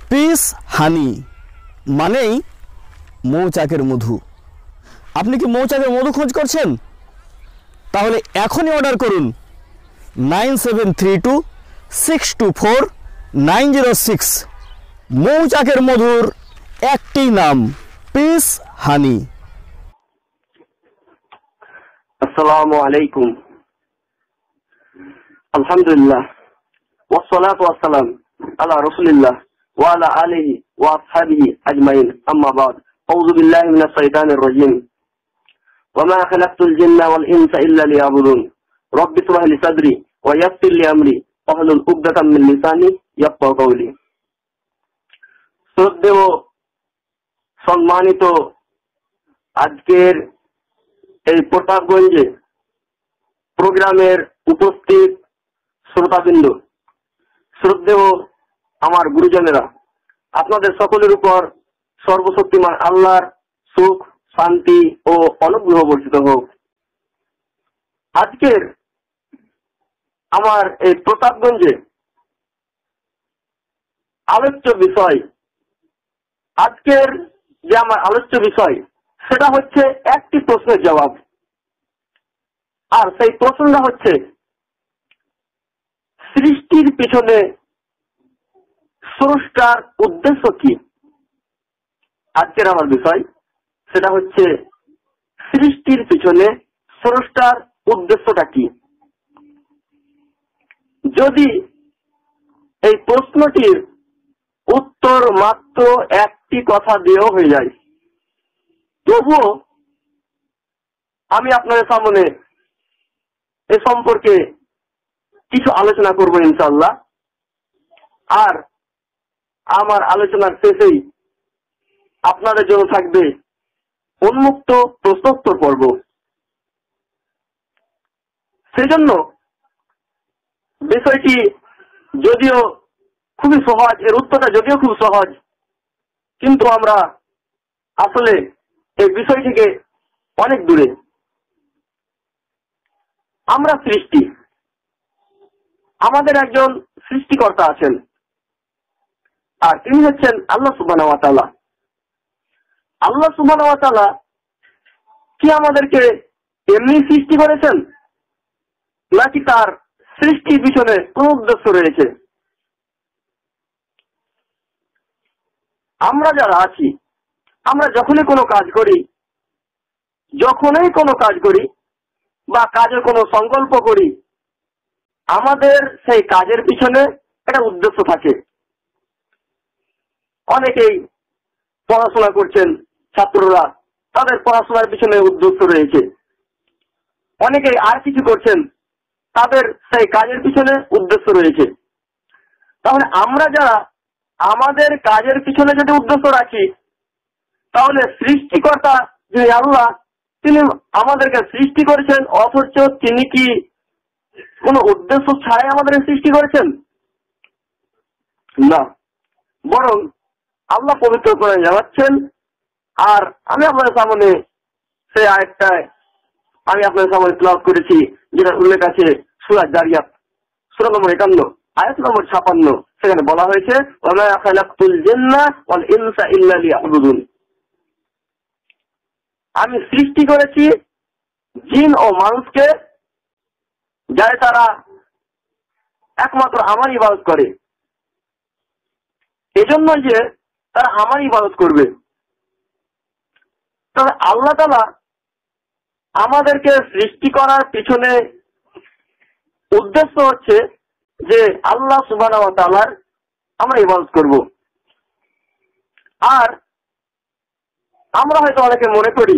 Piece হানি মানেই মৌচাকের মধু। আপনি কি মৌচাকের মধু খোঁজ করছেন? তাহলে এখনই অর্ডার করুন 9732624906। মৌচাকের মধুর একটি নাম পিস হানি। আসসালামু আলাইকুম। আলহামদুলিল্লাহ ওয়াসসালাতু ওয়াসসালাম আলা রাসূলিল্লাহ ওয়া আলা আলিহি ওয়া আসহাবিহি আজমাইন, আম্মা বাদ। আউযু বিল্লাহি মিনাশ শাইতানির রাজীম। ওয়া মা খালাকতুল জিন্না ওয়াল ইনসা ইল্লা লিয়াবুদুন। রব্বি ইশরাহ লি সাদরি ওয়া ইয়াসসির লি আমরি ওয়াহলুল উকদাতাম মিন লিসানি ইয়াফকাহু কাওলি। শ্রদ্ধেয় সম্মানিত আজকের এই প্রতাপগঞ্জে প্রোগ্রামের উপস্থিত শ্রোতাবৃন্দ, শ্রদ্ধেয় আমার গুরুজনেরা, আপনাদের সকলের উপর সর্বশক্তিমান আল্লাহর সুখ, শান্তি ও অনুগ্রহ বর্ষিত হোক। আজকের আমার এই প্রতাপগঞ্জে আলোচ্য বিষয়, আজকের যে আমার আলোচ্য বিষয় সেটা হচ্ছে একটি প্রশ্নের জবাব। আর সেই প্রশ্নটা হচ্ছে সৃষ্টির পিছনে স্রষ্টার উদ্দেশ্য কি। আজকের আমার বিষয় সেটা হচ্ছে সৃষ্টির পিছনে স্রষ্টার উদ্দেশ্যটা কি। যদি এই প্রশ্নটির উত্তর মাত্র একটি কথা দিয়েও হয়ে যায়, তবুও আমি আপনাদের সামনে এ সম্পর্কে কিছু আলোচনা করব ইনশাআল্লাহ। আর আমার আলোচনার শেষেই আপনাদের জন্য থাকবে উন্মুক্ত প্রশ্নোত্তর পর্ব। সেজন্য বিষয়টি যদিও খুবই সহজ, এর উত্তরটা যদিও খুব সহজ, কিন্তু আমরা আসলে এই বিষয় থেকে অনেক দূরে। আমরা সৃষ্টি, আমাদের একজন সৃষ্টিকর্তা আছেন, আর তিনি হচ্ছেন আল্লাহ সুবহানাহু ওয়া তাআলা। আল্লাহ সুবহানাহু ওয়া তাআলা কি আমাদেরকে এমনি সৃষ্টি করেছেন, নাকি তার সৃষ্টির পিছনে কোন উদ্দেশ্য রয়েছে? আমরা যারা আছি, আমরা যখনই কোনো কাজ করি বা কাজের কোনো সংকল্প করি, আমাদের সেই কাজের পিছনে একটা উদ্দেশ্য থাকে। অনেকেই পড়াশোনা করছেন, ছাত্ররা, তাদের পড়াশোনার পিছনে উদ্দেশ্য রয়েছে। অনেকেই আর কিছু করছেন, তাদের সেই কাজের পিছনে উদ্দেশ্য রয়েছে। তাহলে আমরা যারা আমাদের কাজের পিছনে যদি উদ্দেশ্য রাখি, তাহলে সৃষ্টিকর্তা যে আল্লাহ, তিনি আমাদেরকে সৃষ্টি করেছেন, অথচ তিনি কি কোনো উদ্দেশ্য ছাড়াই আমাদের সৃষ্টি করেছেন? না, বরং আল্লাহ পবিত্র কোরআনে জানাচ্ছেন। আর আমি আপনাদের সামনে সেই আয়াতটায় আমি আপনাদের সামনে তেলাওয়াত করেছি, যেটা উল্লেখ আছে সূরা জারিয়াত সূরা নম্বর 51 আয়াত নম্বর 56। সেখানে বলা হয়েছে ওয়া মা খালাকতুল জিন্না ওয়াল ইনসা ইল্লা লিয়াবুদুন। আমি সৃষ্টি করেছি জিন ও মানুষকে, যাতে তারা একমাত্র আমার ইবাদত করে। এজন্য যে তারা আমার ইবাদত করবে। তবে আল্লাহ তাআলা আমাদেরকে সৃষ্টি করার পিছনে উদ্দেশ্য হচ্ছে যে আল্লাহ সুবহানাহু ওয়া তাআলার আমরা ইবাদত করব। আর আমরা হয়তো অনেকে মনে করি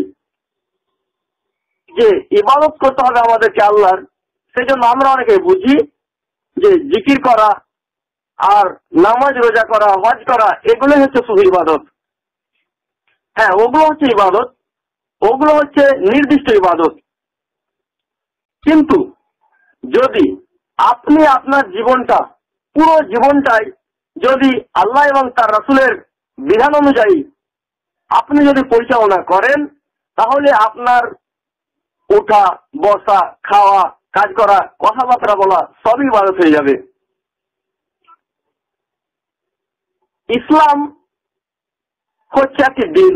যে ইবাদত করতে হবে আমাদেরকে আল্লাহর, সেজন্য আমরা অনেকে বুঝি যে জিকির করা আর নামাজ রোজা করা, হজ করা, এগুলো হচ্ছে শুধু ইবাদত। হ্যাঁ, ওগুলো হচ্ছে ইবাদত, ওগুলো হচ্ছে নির্দিষ্ট ইবাদত। কিন্তু যদি আপনি আপনার জীবনটা, পুরো জীবনটাই যদি আল্লাহ এবং তার রাসূলের বিধান অনুযায়ী আপনি যদি পরিচালনা করেন, তাহলে আপনার ওঠা, বসা, খাওয়া, কাজ করা, কথাবার্তা বলা সবই ইবাদত হয়ে যাবে। ইসলাম হচ্ছে একটি দিন,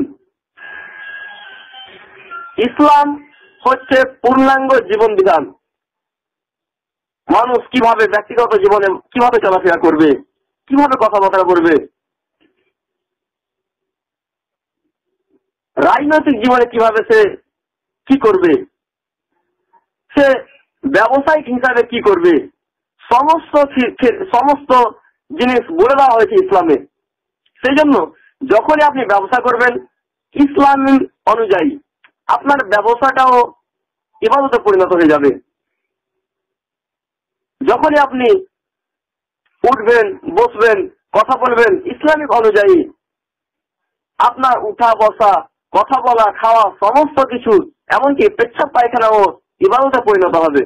ইসলাম হচ্ছে পূর্ণাঙ্গ জীবন বিধান। মানুষ কিভাবে ব্যক্তিগত জীবনে কিভাবে চলাফেরা করবে, কিভাবে কথাবার্তা করবে, রাজনৈতিক জীবনে কিভাবে সে কি করবে, সে ব্যবসায়িক হিসাবে কি করবে, সমস্ত জিনিস বলে দেওয়া হয়েছে ইসলামে। সেই জন্য যখনই আপনি ব্যবসা করবেন ইসলাম অনুযায়ী, আপনার ব্যবসাটাও ইবাদতে পরিণত হয়ে যাবে। যখনই আপনি উঠবেন, বসবেন, কথা বলবেন ইসলামিক অনুযায়ী, আপনার উঠা বসা, কথা বলা, খাওয়া সমস্ত কিছু, এমনকি পেচ্ছাপ পায়খানাও ইবাদতে পরিণত হবে।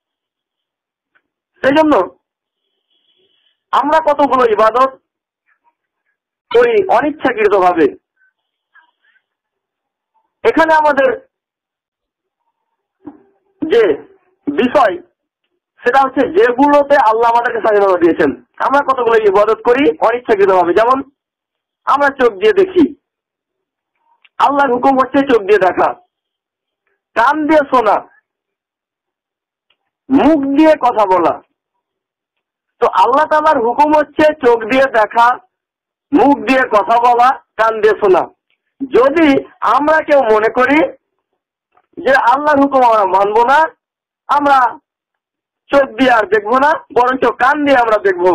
সেই জন্য আমরা কতগুলো ইবাদত করি অনিচ্ছাকৃত ভাবে। এখানে আমাদের যে বিষয় সেটা হচ্ছে যেগুলোতে আল্লাহ আমাদেরকে স্বাধীনতা দিয়েছেন, আমরা কতগুলো ইবাদত করি অনিচ্ছাকৃত ভাবে। যেমন আমরা চোখ দিয়ে দেখি, আল্লাহর হুকুম হচ্ছে চোখ দিয়ে দেখা, কান দিয়ে শোনা, মুখ দিয়ে কথা বলা। তো আল্লাহ তাআলার হুকুম হচ্ছে চোখ দিয়ে দেখা, মুখ দিয়ে কথা বলা, কান দিয়ে শোনা। যদি আমরা কেউ মনে করি যে আল্লাহর হুকুম আমরা মানবো না, আমরা চোখ দিয়ে আর দেখবো না, বরঞ্চ কান দিয়ে আমরা দেখবো,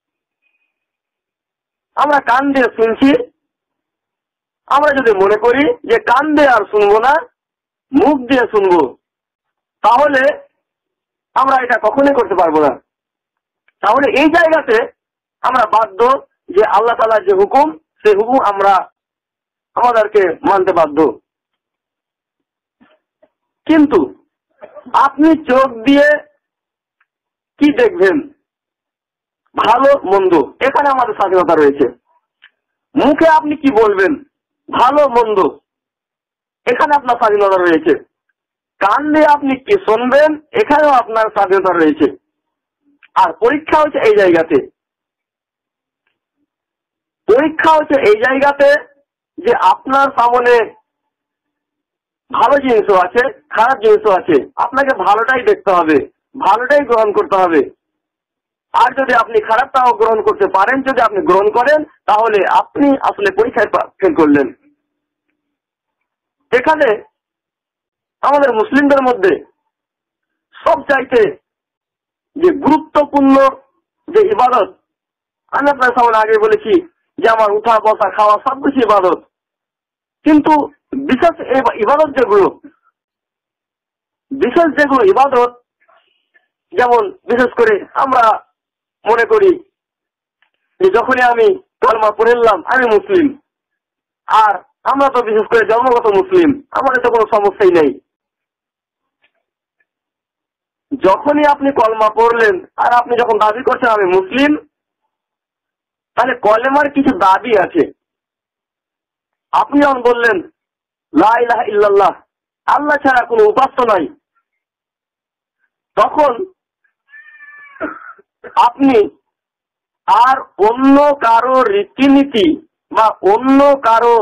আমরা কান দিয়ে শুনছি, আমরা যদি মনে করি যে কান দিয়ে আর শুনবো না, মুখ দিয়ে শুনবো, তাহলে আমরা এটা কখনোই করতে পারবো না। তাহলে এই জায়গাতে আমরা বাধ্য যে আল্লাহ তাআলার যে হুকুম, সেই হুকুম আমরা আমাদেরকে মানতে বাধ্য। কিন্তু আপনি চোখ দিয়ে কি দেখবেন, ভালো মন্দ, এখানে আমাদের স্বাধীনতা রয়েছে। মুখে আপনি কি বলবেন, ভালো মন্দ, এখানে আপনার স্বাধীনতা রয়েছে। কান দিয়ে আপনি কি শুনবেন, এখানেও আপনার স্বাধীনতা রয়েছে। আর পরীক্ষা হচ্ছে এই জায়গাতে, পরীক্ষা হচ্ছে এই জায়গাতে যে আপনার সামনে ভালো জিনিসও আছে, খারাপ জিনিসও আছে, আপনাকে ভালোটাই দেখতে হবে, ভালোটাই গ্রহণ করতে হবে। আর যদি আপনি খারাপটাও গ্রহণ করতে পারেন, যদি আপনি গ্রহণ করেন, তাহলে আপনি আসলে পরীক্ষায় ফেল করলেন। এখানে আমাদের মুসলিমদের মধ্যে সবচাইতে যে গুরুত্বপূর্ণ যে ইবাদত, আমি আপনার সামনে আগে বলেছি যে আমার উঠা বসা খাওয়া সবকিছু ইবাদত, কিন্তু বিশেষ ইবাদত যেগুলো, বিশেষ যেগুলো ইবাদত, যেমন বিশেষ করে আমরা মনে করি যে যখনই আমি কলমা পড়ে নিলাম আমি মুসলিম, আর আমরা তো বিশেষ করে জন্মগত মুসলিম, আমাদের তো কোনো সমস্যাই নেই। যখনই আপনি কলমা পড়লেন আর আপনি যখন দাবি করছেন আমি মুসলিম, তাহলে কলেমার কিছু দাবি আছে। আপনি যখন বললেন লা ইলাহা ইল্লাল্লাহ, আল্লাহ ছাড়া কোনো উপাস্য নাই, তখন আপনি আর অন্য কারো রীতিনীতি বা অন্য কারো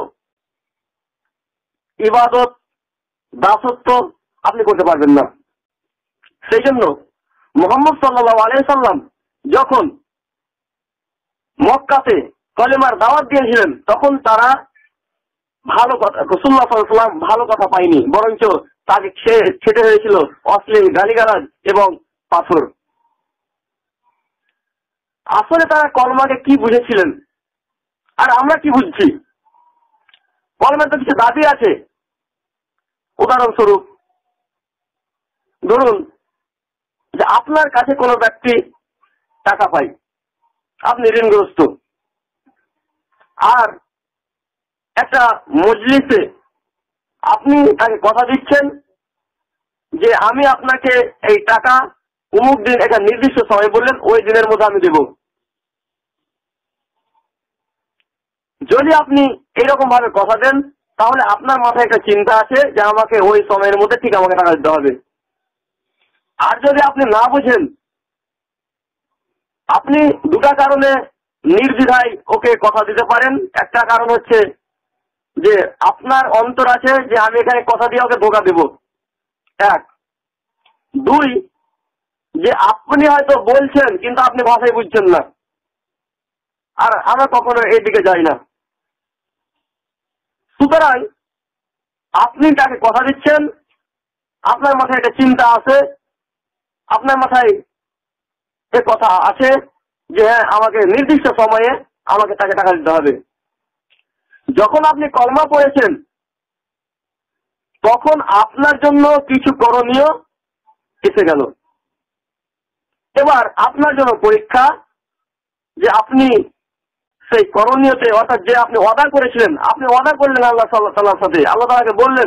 ইবাদত দাসত্ব আপনি করতে পারবেন না। সেই জন্য মুহাম্মদ সাল্লাল্লাহু আলাইহি সাল্লাম যখন মক্কাতে কলেমার দাওয়াত দিয়েছিলেন, তখন তারা ভালো কথা, রাসূলুল্লাহ সাল্লাল্লাহু আলাইহি ওয়াসাল্লাম ভালো কথা পায়নি, বরঞ্চ তাকে খেতে হয়েছিল অশ্লীল গালিগালাজ এবং পাথর। আসলে তারা কলমাকে কি বুঝেছিলেন আর আমরা কি বুঝছি? কলমের তো কিছু দাবি আছে। উদাহরণস্বরূপ ধরুন যে আপনার কাছে কোনো ব্যক্তি টাকা পায়, আপনি ঋণগ্রস্ত, আর একটা মজলিসে আপনি তাকে কথা দিচ্ছেন যে আমি আপনাকে এই টাকা অমুক দিন একটা নির্দিষ্ট সময় বললেন, ওই দিনের মধ্যে আমি দেব। যদি আপনি এরকম ভাবে কথা দেন, তাহলে আপনার মাথায় একটা চিন্তা আছে যে আমাকে ওই সময়ের মধ্যে ঠিক আমাকে টাকা দিতে হবে। আর যদি আপনি না বুঝেন, আপনি দুটা কারণে নির্দ্বিধায় ওকে কথা দিতে পারেন। একটা কারণ হচ্ছে যে আপনার অন্তর আছে যে আমি এখানে কথা দিয়ে ওকে ধোকা দেব, এক। দুই, যে আপনি হয়তো বলছেন কিন্তু আপনি ভাষাই বুঝছেন না, আর আমরা কখনো এদিকে যাই না। সুতরাং আপনি তাকে কথা দিচ্ছেন, আপনার মাথায় একটা চিন্তা আছে, আপনার মাথায় এ কথা আছে যে হ্যাঁ আমাকে নির্দিষ্ট সময়ে আমাকে তাকে টাকা দিতে হবে। যখন আপনি কলমা পড়েছেন তখন আপনার জন্য কিছু করণীয় এসে গেল। এবার আপনার জন্য পরীক্ষা যে আপনি সেই করণীয়তে, অর্থাৎ যে আপনি ওয়াদা করেছিলেন, আপনি ওয়াদা করলেন আল্লাহ তাআলার সাথে, আল্লাহ তাআলাকে বললেন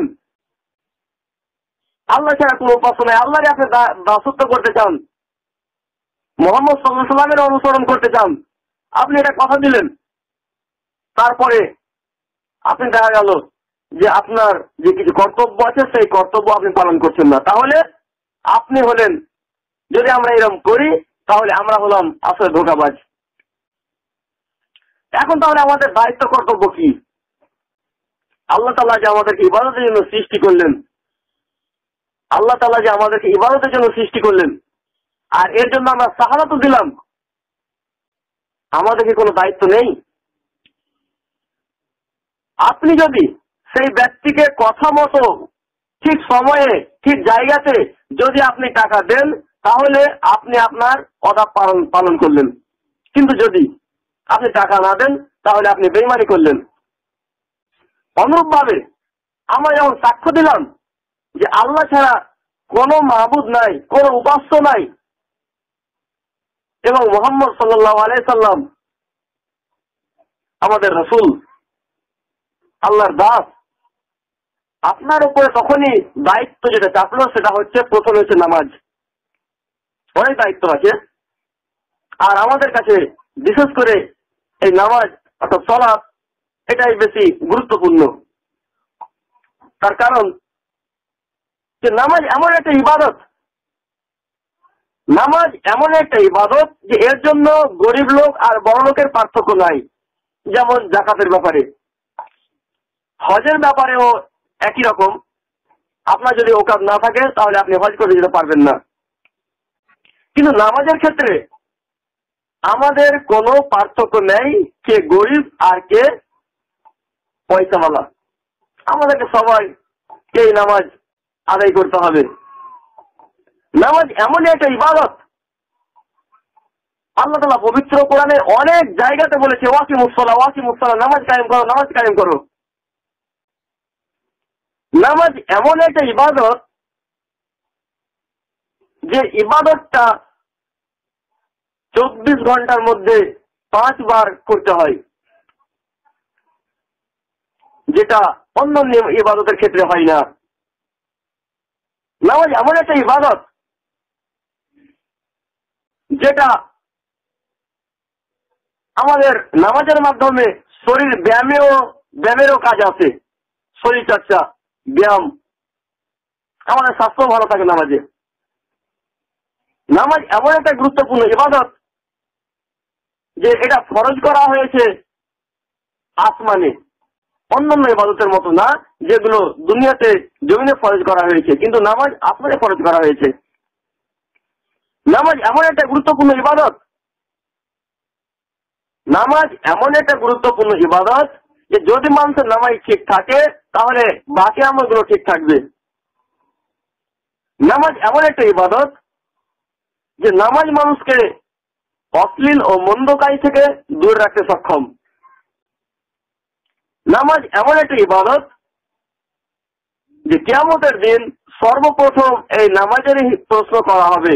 আল্লাহ ছাড়া কোনো উপাস্য নাই, আল্লাহরই আপনি দাসত্ব করতে চান, মুহাম্মদ সাল্লাল্লাহু আলাইহি ওয়াসাল্লামের অনুসরণ করতে চান, আপনি এটা কথা দিলেন। তারপরে আপনি দেখা গেল যে আপনার যে কিছু কর্তব্য আছে সেই কর্তব্য আপনি পালন করছেন না, তাহলে আপনি হলেন, যদি আমরা এরকম করি তাহলে আমরা হলাম আসলে ধোঁকাবাজ। এখন তাহলে আমাদের দায়িত্ব কর্তব্য কি? আল্লাহ তাআলা যে আমাদেরকে ইবাদতের জন্য সৃষ্টি করলেন, আল্লাহ তাআলা যে আমাদেরকে ইবাদতের জন্য সৃষ্টি করলেন, আর এর জন্য আমরা শাহাদাতও দিলাম, আমাদের কি কোনো দায়িত্ব নেই? আপনি যদি সেই ব্যক্তিকে কথা মতো ঠিক সময়ে ঠিক জায়গাতে যদি আপনি টাকা দেন তাহলে আপনি আপনার ওয়াদা পালন করলেন, কিন্তু যদি আপনি টাকা না দেন তাহলে আপনি বেঈমানি করলেন। অনুরূপভাবে আমরা যখন সাক্ষ্য দিলাম যে আল্লাহ ছাড়া কোনো মাবুদ নাই, কোনো উপাস্য নাই, এবং মুহাম্মদ সাল্লাল্লাহু আলাইহি সাল্লাম আমাদের রাসূল, আল্লাহর দাস, আপনার উপরে তখনই দায়িত্ব যেটা চাপলো সেটা হচ্ছে, প্রথমে হচ্ছে নামাজ। অনেক দায়িত্ব আছে, আর আমাদের কাছে বিশেষ করে এই নামাজ অর্থাৎ সালাত এটাই বেশি গুরুত্বপূর্ণ। তার কারণ যে নামাজ এমন একটা ইবাদত, নামাজ এমন একটা ইবাদত যে এর জন্য গরিব লোক আর বড় লোকের পার্থক্য নাই। যেমন যাকাতের ব্যাপারে, হজের ব্যাপারেও একই রকম। আপনার যদি ওকাত না থাকে তাহলে আপনি হজ করতে যেতে পারবেন না। কিন্তু নামাজের ক্ষেত্রে আমাদের কোনো পার্থক্য নেই কে গরিব আর কে পয়সাওয়ালা, আমাদেরকে সবাইকে নামাজ আদায় করতে হবে। নামাজ এমন একটা ইবাদত, আল্লাহ তাআলা পবিত্র কোরআনে অনেক জায়গাতে বলেছে ওয়াকিমুস সালাহ, নামাজ কায়েম করো, নামাজ কায়েম করো। নামাজ এমন একটা ইবাদত যে ইবাদতটা 24 ঘন্টার মধ্যে 5 বার করতে হয়, যেটা অন্য ইবাদতের ক্ষেত্রে হয় না। নামাজ এমন একটা ইবাদত যেটা আমাদের নামাজের মাধ্যমে শরীর ব্যায়ামেরও কাজ আছে, শরীর চর্চা, ব্যায়াম, আমাদের স্বাস্থ্য ভালো থাকে নামাজে। নামাজ এমন একটা গুরুত্বপূর্ণ ইবাদত যে এটা ফরজ করা হয়েছে আসমানে, অন্যান্য ইবাদতের মতো না যেগুলো দুনিয়াতে জমিনে ফরজ করা হয়েছে, কিন্তু নামাজ আসমানে ফরজ করা হয়েছে। নামাজ এমন একটা গুরুত্বপূর্ণ ইবাদত, নামাজ এমন একটা গুরুত্বপূর্ণ ইবাদত যে যদি মানুষের নামাজ ঠিক থাকে তাহলে বাকি আমলগুলো ঠিক থাকবে। নামাজ এমন একটা ইবাদত যে নামাজ মানুষকে অশ্লীল ও মন্দ কাজ থেকে দূরে রাখতে সক্ষম। নামাজ এমন একটা ইবাদত যে কিয়ামতের দিন সর্বপ্রথম এই নামাজেরই প্রশ্ন করা হবে।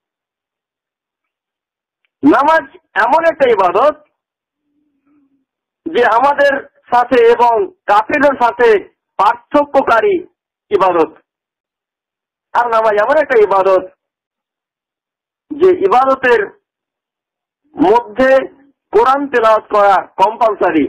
নামাজ এমন একটা ইবাদত যে আমাদের সাথে এবং কাফিরদের সাথে পার্থক্যকারী ইবাদত। আর নামাজ এমন একটা ইবাদত যে ইবাদতের মধ্যে কোরআন তেলাওয়াত করা কম্পালসারি।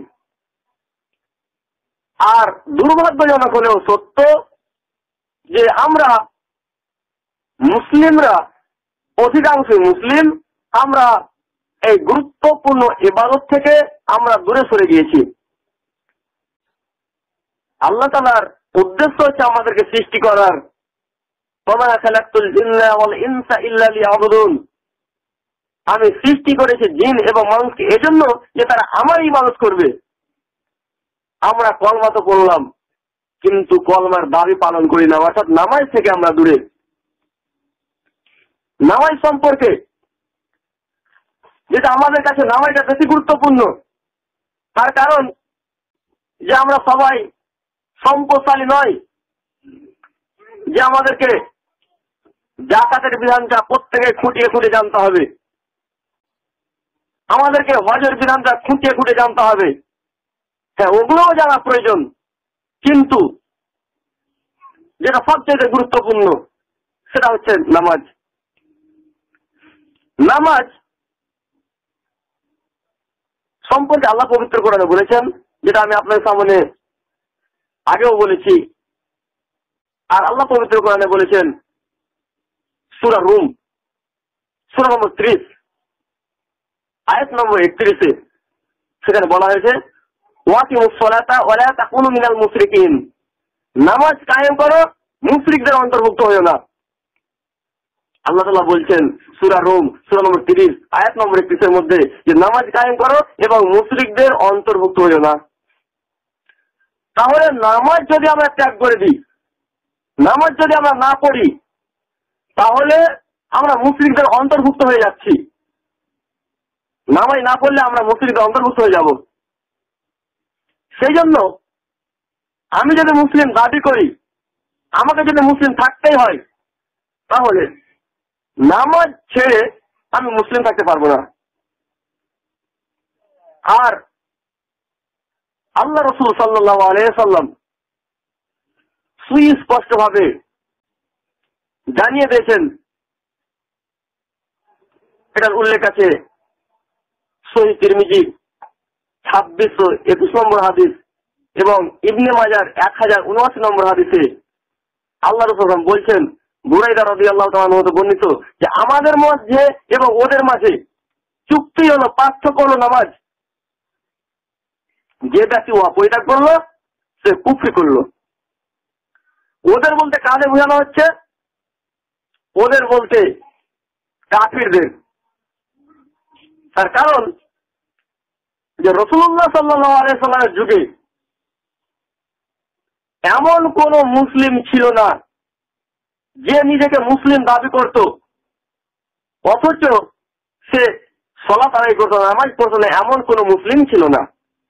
আর দুর্ভাগ্যজনক হলেও সত্য যে আমরা মুসলিমরা, অধিকাংশ মুসলিম, আমরা এই গুরুত্বপূর্ণ ইবাদত থেকে আমরা দূরে সরে গিয়েছি। আল্লাহ তাআলার উদ্দেশ্য হচ্ছে আমাদেরকে সৃষ্টি করার। ওয়া খালাকতুল জিন্না ওয়াল ইনসা ইল্লা লিয়াবুদুন। আমি সৃষ্টি করেছি জিন এবং মানুষকে এজন্য যে তারা আমার ইবাদত করবে। আমরা কলমা তো পড়লাম, কিন্তু কলমার দাবি পালন করি না, অর্থাৎ নামাজ থেকে আমরা দূরে। নামাজ সম্পর্কে যেটা আমাদের কাছে নামাজটা বেশি গুরুত্বপূর্ণ, তার কারণ যে আমরা সবাই সম্পদশালী নয় যে আমাদেরকে যাকাতের বিধানটা প্রত্যেকে খুঁটিয়ে খুঁটে জানতে হবে, আমাদেরকে হজের বিধানটা খুঁটিয়ে খুঁটে জানতে হবে। হ্যাঁ, ওগুলোও জানা প্রয়োজন, কিন্তু যেটা সবচেয়ে গুরুত্বপূর্ণ সেটা হচ্ছে নামাজ। নামাজ সম্পর্কে আল্লাহ পবিত্র কোরআনে বলেছেন, যেটা আমি আপনাদের সামনে আগেও বলেছি। আর আল্লাহ পবিত্র কোরআনে বলেছেন সূরা রুম, সূরা নম্বর 30, আয়াত নম্বর 31-এ, সেখানে বলা হয়েছে ওয়াকিমুস সালাতা ওয়া লা তাকুনু মিনাল মুশরিকিন। নামাজ কায়েম করো, মুশরিকদের অন্তর্ভুক্ত হয়ো না। আল্লাহ তাআলা বলছেন সূরা রুম, সূরা নম্বর 30, আয়াত নম্বর 31-এর মধ্যে যে নামাজ কায়েম করো এবং মুশরিকদের অন্তর্ভুক্ত হয়ো না। তাহলে নামাজ যদি আমরা ত্যাগ করে দিই, নামাজ যদি আমরা না পড়ি, তাহলে আমরা মুশরিকদের অন্তর্ভুক্ত হয়ে যাচ্ছি। নামাজ না পড়লে আমরা মুশরিকদের অন্তর্ভুক্ত হয়ে যাব। সেই জন্য আমি যদি মুসলিম দাবি করি, আমাকে যদি মুসলিম থাকতেই হয়, তাহলে নামাজ ছেড়ে আমি মুসলিম থাকতে পারবো না। আর আল্লাহ রাসূল সাল্লাল্লাহু আলাইহি ওয়াসাল্লাম সুস্পষ্ট ভাবে জানিয়ে দিয়েছেন, এটার উল্লেখ আছে সহিহ তিরমিজি 2621 নম্বর হাদিস এবং ইবনে মাজার 1079 নম্বর হাদিসে আল্লাহ রাসূল বলছেন, বুরাইদা রাদিয়াল্লাহু তাআলা হতে বর্ণিত, যে আমাদের মধ্যে এবং ওদের মাঝে চুক্তি হলো, পার্থক্য হলো নামাজ। যে ব্যক্তি ওয়া পরিত্যাগ করলো সে কুফরি করলো। ওদের বলতে কাদের বোঝানো হচ্ছে? ওদের বলতে কাফিরদের। তার কারণ যে রাসূলুল্লাহ সাল্লাল্লাহু আলাইহি ওয়াসাল্লামের যুগে এমন কোন মুসলিম ছিল না যে নিজেকে মুসলিম দাবি করত, অথচ সে সালাত আদায় করত না, নামাজ পড়ত না, এমন কোন মুসলিম ছিল না।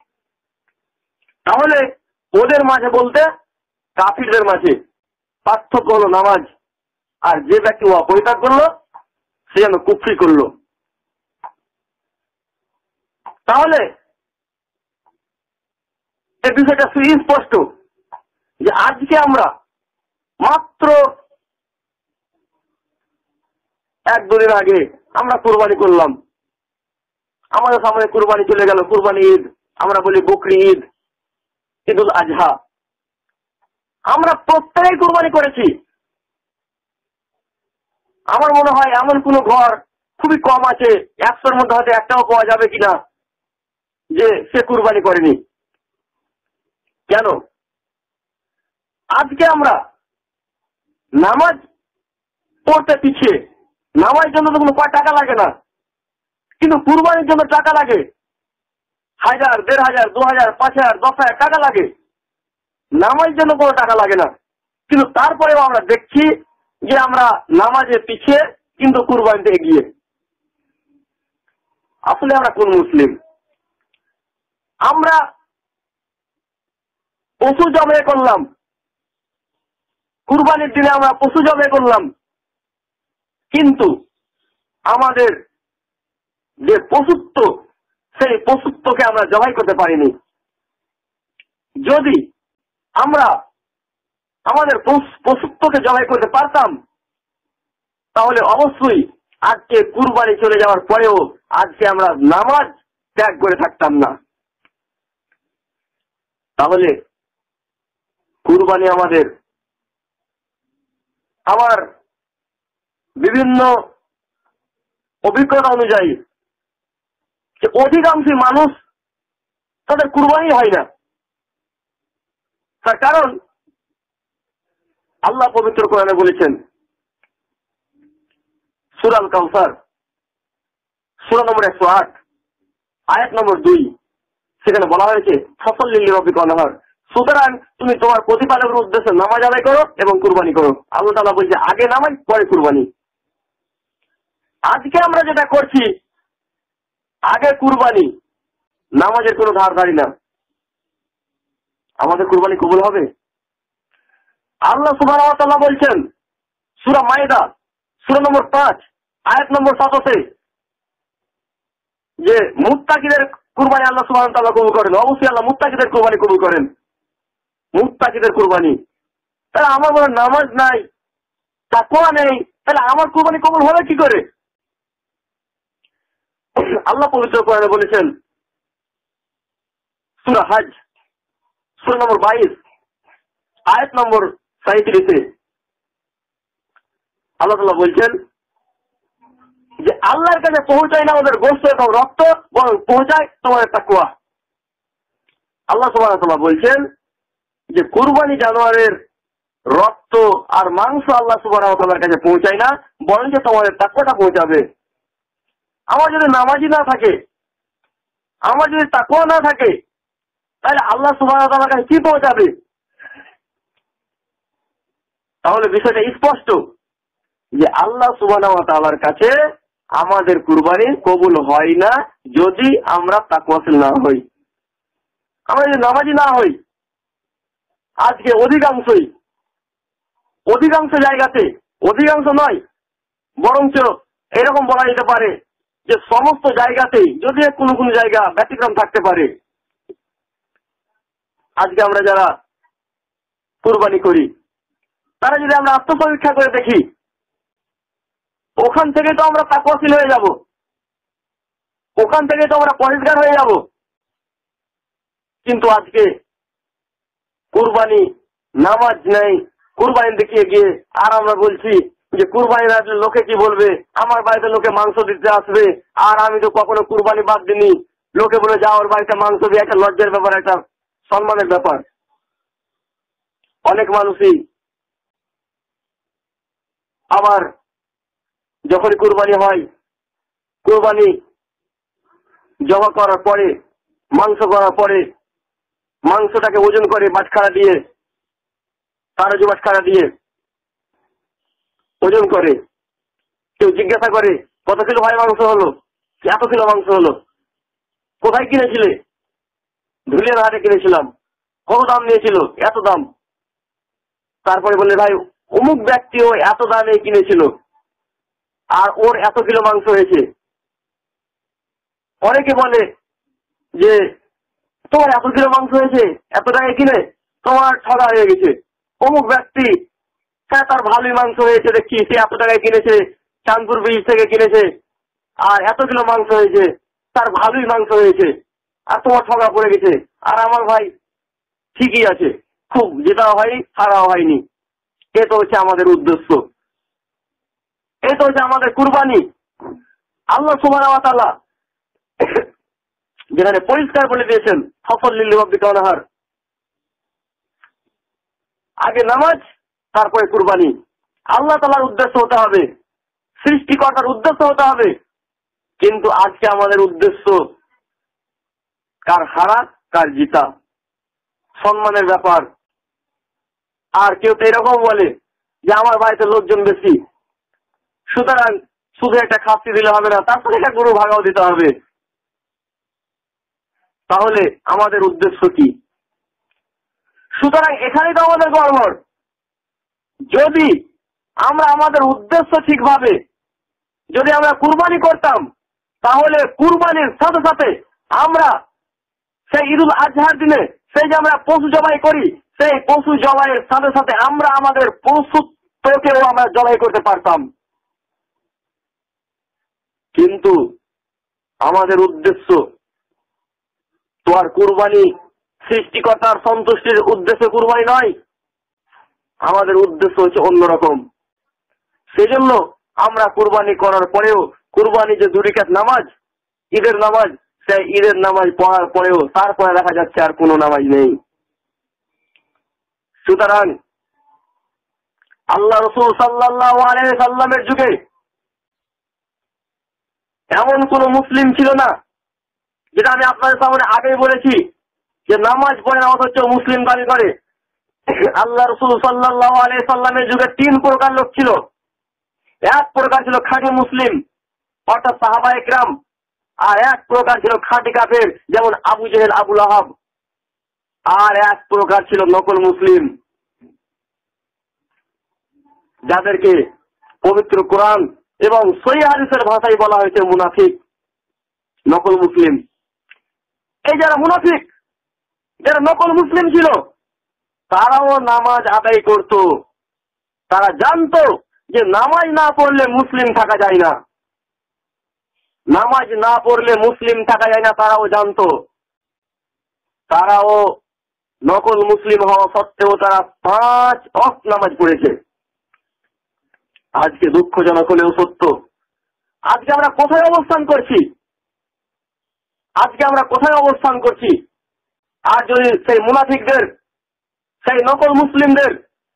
তাহলে ওদের মাঝে বলতে কাফিরদের মাঝে পার্থক্য হলো নামাজ। আর যে ব্যক্তি ওয়া পরিত্যাগ করলো সে যেন কুফরি করলো। তাহলে এই বিষয়টা সুস্পষ্ট যে আজকে আমরা মাত্র 1-2 দিন আগে আমরা কুরবানি করলাম, আমাদের সামনে কুরবানি চলে গেল, কুরবানি ঈদ, আমরা বলি বকরি ঈদ, ঈদুল আজহা। আমরা প্রত্যেকেই কুরবানি করেছি। আমার মনে হয় এমন কোন ঘর খুবই কম আছে, 100-র মধ্যে হয়তো একটাও পাওয়া যাবে কিনা যে সে কুরবানি করেনি। কেন? আজকে আমরা নামাজ পড়তে পিছিয়ে, নামাজের জন্য তো কোনো টাকা লাগে না, কিন্তু কুরবানির জন্য টাকা লাগে, 1000, 1500, 2000, 5000, 10,000 টাকা লাগে। নামাজের জন্য কোনো টাকা লাগে না, কিন্তু তারপরেও আমরা দেখছি যে আমরা নামাজে পিছিয়ে কিন্তু কুরবানিতে এগিয়ে। আসলে আমরা কোন মুসলিম? আমরা পশু জবাই করলাম, কুরবানির দিনে আমরা পশু জবাই করলাম, কিন্তু আমাদের যে পশুত্ব, সেই পশুত্বকে আমরা জবাই করতে পারিনি। যদি আমরা আমাদের পশুত্বকে জবাই করতে পারতাম, তাহলে অবশ্যই আজকে কুরবানি চলে যাওয়ার পরেও আজকে আমরা নামাজ ত্যাগ করে থাকতাম না। তাহলে কুরবানি আমার বিভিন্ন অভিজ্ঞতা অনুযায়ী যে অধিকাংশ মানুষ তাদের কুরবানি হয় না। তার কারণ আল্লাহ পবিত্র কোরআনে বলেছেন, সূরা আল কাউসার সূরা নম্বর 108 আয়াত নম্বর 2, সেখানে বলা হয়েছে ফাসাল্লি লিরাব্বিকা ওয়ানহার, সুতরাং তুমি তোমার প্রতিপালকের উদ্দেশ্যে নামাজ আদায় করো এবং কুরবানি করো। আল্লাহ তাআলা বলছে আগে নামাজ পরে কুরবানি। আজকে আমরা যেটা করছি, আগে কুরবানি, নামাজের কোনো ধার ধারি না, আমাদের কুরবানি কবুল হবে? আল্লাহ সুবহানাহু ওয়া তাআলা বলছেন সূরা মাইদা সূরা নম্বর 5 আয়াত নম্বর 7 যে মুত্তাকিদের কুরবানি আল্লাহ সুবহানাহু ওয়া তাআলা কবুল করেন। অবশ্যই আল্লাহ মুত্তাকিদের কুরবানি কবুল করেন, মুত্তাকিদের কুরবানি। তাহলে আমার বড় নামাজ নাই, তাকওয়া নেই, তাহলে আমার কুরবানি কবুল হবে কি করে? আল্লাহ পবিত্র কোরআনে বলেছেন সূরা হজ সূরা নম্বর 22 আয়াত নম্বর 37 আল্লাহ তাআলা বলছেন যে আল্লাহর কাছে পৌঁছায় না আমাদের গোশত এবং রক্ত, বরং পৌঁছায় তোমাদের তাকওয়া। আল্লাহ সুবহানাহু ওয়া তাআলা বলছেন যে কুরবানি জানোয়ারের রক্ত আর মাংস আল্লাহ সুবহানাহু ওয়া তাআলার কাছে পৌঁছায় না, বরং যে তোমাদের তাকওয়াটা পৌঁছাবে। আমার যদি নামাজি না থাকে, আমার যদি তাকওয়া না থাকে, তাহলে আল্লাহ সুবহানাহু ওয়া তাআলার কাছে কি পৌঁছাবে? তাহলে বিষয়টা স্পষ্ট যে আল্লাহ সুবহানাহু ওয়া তাআলার কাছে আমাদের কুরবানি কবুল হয় না যদি আমরা তাকওয়াশীল না হই, আমরা যদি নামাজি না হই। আজকে অধিকাংশ জায়গাতে, অধিকাংশ নয় বরঞ্চ এরকম বলা যেতে পারে যে সমস্ত জায়গাতেই, যদি কোনো কোনো জায়গা ব্যতিক্রম থাকতে পারে, আজকে আমরা যারা কুরবানি করি তারা যদি আমরা আত্মসমীক্ষা করে দেখি, ওখান থেকে তো আমরা তাকওয়াশীল হয়ে যাব, ওখান থেকে তো আমরা পরেজগার হয়ে যাব। কিন্তু আজকে কুরবানি, নামাজ নেই, কুরবানি দেখিয়ে গিয়ে আর আমরা বলছি যে কুরবানি না দিলে লোকে কি বলবে, আমার বাড়িতে লোকে মাংস দিতে আসবে, আর আমি তো কখনো কুরবানি বাদ দিইনি, লোকে বলে যা ওর বাড়িতে মাংস দিয়ে, একটা লজ্জার ব্যাপার, একটা সম্মানের ব্যাপার। অনেক মানুষই আবার যখন কুরবানি হয়, কুরবানি জমা করার পরে, মাংস করার পরে মাংসটাকে ওজন করে বাটখারা দিয়ে, তারাজু বাটখারা দিয়ে ওজন করে। কেউ জিজ্ঞাসা করে কত কিলো ভাই মাংস হলো, এত কিলো মাংস হলো, কোথায় কিনেছিলে? ধুলিয়ার হাটে কিনেছিলাম। কত দাম নিয়েছিল? এত দাম। তারপরে বলে ভাই অমুক ব্যক্তিও এত দামে কিনেছিল আর ওর এত কিলো মাংস হয়েছে। অনেকে বলে যে তোমার এত কিলো মাংস হয়েছে, এত টাকায় কিনে তোমার ঠগা হয়ে গেছে। অমুক ব্যক্তি, হ্যাঁ তার ভালোই মাংস হয়েছে, দেখছি সে এত টাকায় কিনেছে, চাঁদপুর ব্রিজ থেকে কিনেছে, আর এত কিলো মাংস হয়েছে, তার ভালোই মাংস হয়েছে, আর তোমার ঠগা পড়ে গেছে। আর আমার ভাই ঠিকই আছে, খুব জেতাও হয়নি, হারাও হয়নি। এ তো হচ্ছে আমাদের উদ্দেশ্য, এ তো হচ্ছে আমাদের কুরবানি। আল্লাহ সুবহানাহু ওয়া তাআলা যেখানে পরিষ্কার বলে দিয়েছেন ফাসাল্লি লিরাব্বিকা ওয়ানহার, আগে নামাজ তারপরে কুরবানি। আল্লাহ তাআলার উদ্দেশ্য হতে হবে, সৃষ্টিকর্তার উদ্দেশ্য হতে হবে। কিন্তু আজকে আমাদের উদ্দেশ্য কার হারা কার জিতা, সম্মানের ব্যাপার। আর কেউ তো এরকম বলে যে আমার বাড়িতে লোকজন বেশি, সুতরাং শুধু একটা খাসি দিলে হবে না, তার সাথে একটা গরু ভাগাও দিতে হবে। তাহলে আমাদের উদ্দেশ্য কি? সুতরাং এখানেই তো আমাদের গড়বড়। যদি আমরা আমাদের উদ্দেশ্য ঠিকভাবে যদি আমরা কুরবানি করতাম, তাহলে কুরবানির সাথে সাথে আমরা সেই ঈদুল আজহার দিনে সেই যে আমরা পশু জবাই করি, সেই পশু জবাইয়ের সাথে সাথে আমরা আমাদের পশুত্বকেও আমরা জবাই করতে পারতাম। কিন্তু আমাদের উদ্দেশ্য তো আর কুরবানি সৃষ্টিকর্তার সন্তুষ্টির উদ্দেশ্যে কুরবানি নয়, আমাদের উদ্দেশ্য হচ্ছে অন্যরকম। সেজন্য আমরা কুরবানি করার পরেও কুরবানি যে 2 রাকাত নামাজ, ঈদের নামাজ, সেই ঈদের নামাজ পড়ার পরেও তারপরে দেখা যাচ্ছে আর কোনো নামাজ নেই। সুতরাং আল্লাহ রাসূল সাল্লাল্লাহু আলাইহি সাল্লামের যুগে এমন কোন মুসলিম ছিল না, যেটা আমি আপনাদের সামনে আগেই বলেছি, যে নামাজ পড়ে না অথচ মুসলিম দাবি করে। আল্লাহ রাসূল সাল্লাল্লাহু আলাইহি সাল্লামের যুগে 3 প্রকার লোক ছিল। এক প্রকার ছিল খাঁটি মুসলিম, অর্থাৎ সাহাবায়ে কেরাম, আর এক প্রকার ছিল খাঁটি কাফের, যেমন আবু জেহেল, আবু লাহাব, আর এক প্রকার ছিল নকল মুসলিম, যাদেরকে পবিত্র কোরআন এবং সহিহ হাদিসের ভাষায় বলা হয়েছে মুনাফিক, নকল মুসলিম। এই যারা মুনাফিক, যারা নকল মুসলিম ছিল, তারাও নামাজ আদায় করত। তারা জানতো যে নামাজ না পড়লে মুসলিম থাকা যায় না, নামাজ না পড়লে মুসলিম থাকা যায় না, তারাও জানতো। তারাও নকল মুসলিম হওয়া সত্ত্বেও তারা 5 ওয়াক্ত নামাজ পড়েছে। আজকে দুঃখজনক হলেও সত্য, আজকে আমরা কোথায় অবস্থান করছি? আজকে আমরা কোথায় অবস্থান করছি? আর যদি সেই মুনাফিকদের, সেই নকল মুসলিমদের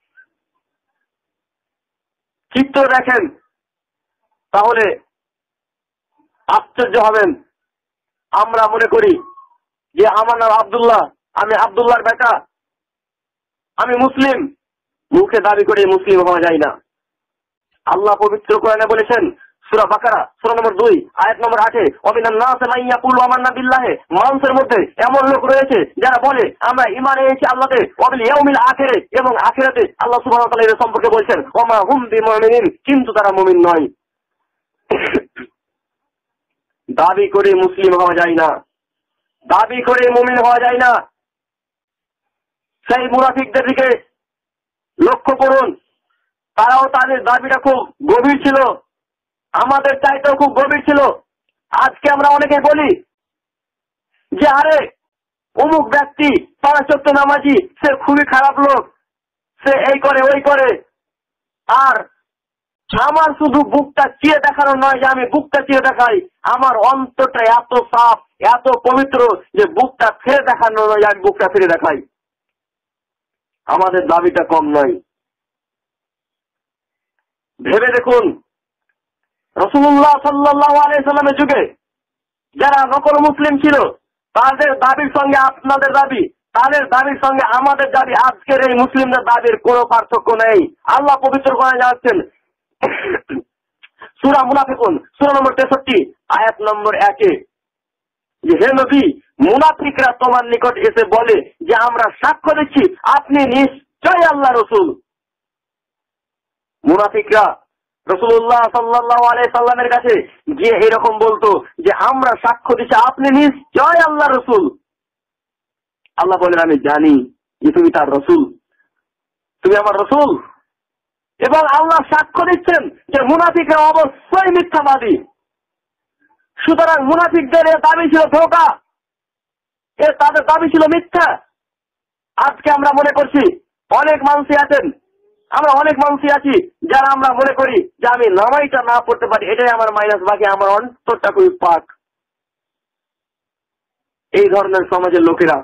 চিত্র দেখেন, তাহলে আশ্চর্য হবেন। আমরা মনে করি যে আমার নাম আব্দুল্লাহ, আমি আব্দুল্লাহর বেটা, আমি মুসলিম, মুখে দাবি করে মুসলিম হওয়া যায় না। আল্লাহ পবিত্র কোরআনে বলেছেন, সূরা বাকারা সূরা নম্বর 2 আয়াত নম্বর 8, ওয়ামিনান নাসি মান ইয়াকুলু আমান্না বিল্লাহি, মানুষের মধ্যে এমন লোক রয়েছে যারা বলে আমরা ঈমান এনেছি আল্লাহতে, ওয়া বিল ইয়াউমিল আখির, এবং আখিরাতে। আল্লাহ সুবহানাহু ওয়া তাআলা এর সম্পর্কে বলেছেন, ওয়া মা হুম বিমুমিনিন, কিন্তু তারা মুমিন নয়। দাবি করে মুসলিম হওয়া যায় না, দাবি করে মুমিন হওয়া যায় না। সেই মুনাফিকদের দিকে লক্ষ্য করুন, তারাও তাদের দাবিটা খুব গভীর ছিল, আমাদের চাইতেও খুব গভীর ছিল। আজকে আমরা অনেকে বলি যে আরে অমুক ব্যক্তি 5 ওয়াক্ত নামাজি, সে খুবই খারাপ লোক, সে এই করে ওই করে। আর আমার শুধু বুকটা চিয়ে দেখানো নয় যে আমি বুকটা চিয়ে দেখাই, আমার অন্তরটা এত সাফ, এত পবিত্র যে বুকটা ফিরে দেখানো নয়, আমি বুকটা ফিরে দেখাই। আমাদের দাবিটা কম নয়। ভেবে দেখুন, রাসূলুল্লাহ সাল্লাল্লাহু আলাইহি সাল্লামের যুগে যারা নকল মুসলিম ছিল, তাদের দাবির সঙ্গে আপনাদের দাবি, তাদের দাবির সঙ্গে আমাদের দাবি, আজকের এই মুসলিমদের দাবির কোনো পার্থক্য নেই। আল্লাহ পবিত্র কোরআনে জানাচ্ছেন, সূরা মুনাফিকুন সূরা নম্বর 63 আয়াত নম্বর 1, যে হে নবী, মুনাফিকরা তোমার নিকট এসে বলে যে আমরা সাক্ষ্য দিচ্ছি আপনি নিশ্চয়ই আল্লাহর রাসূল। মুনাফিকরা রাসূলুল্লাহ সাল্লাল্লাহু আলাইহি সাল্লামের কাছে গিয়ে এরকম বলতো যে আমরা সাক্ষ্য দিচ্ছি আপনি নিশ্চয় আল্লাহর রাসূল। আল্লাহ বলেন, আমি জানি যে তুমি তার রাসূল, তুমি আমার রাসূল। এবং আল্লাহ সাক্ষ্য দিচ্ছেন যে মুনাফিকরা অবশ্যই মিথ্যাবাদী। সুতরাং মুনাফিকদের এর দাবি ছিল ধোঁকা, তাদের দাবি ছিল মিথ্যা। আজকে আমরা মনে করছি, অনেক মানুষই আছেন, আমরা অনেক মানুষই আছি যারা আমরা মনে করি যে আমি নামাজটা না পড়তে পারি, এটাই আমার মাইনাস, বাকি আমার অন্তরটা খুবই পাক। এই ধরনের সমাজের লোকেরা,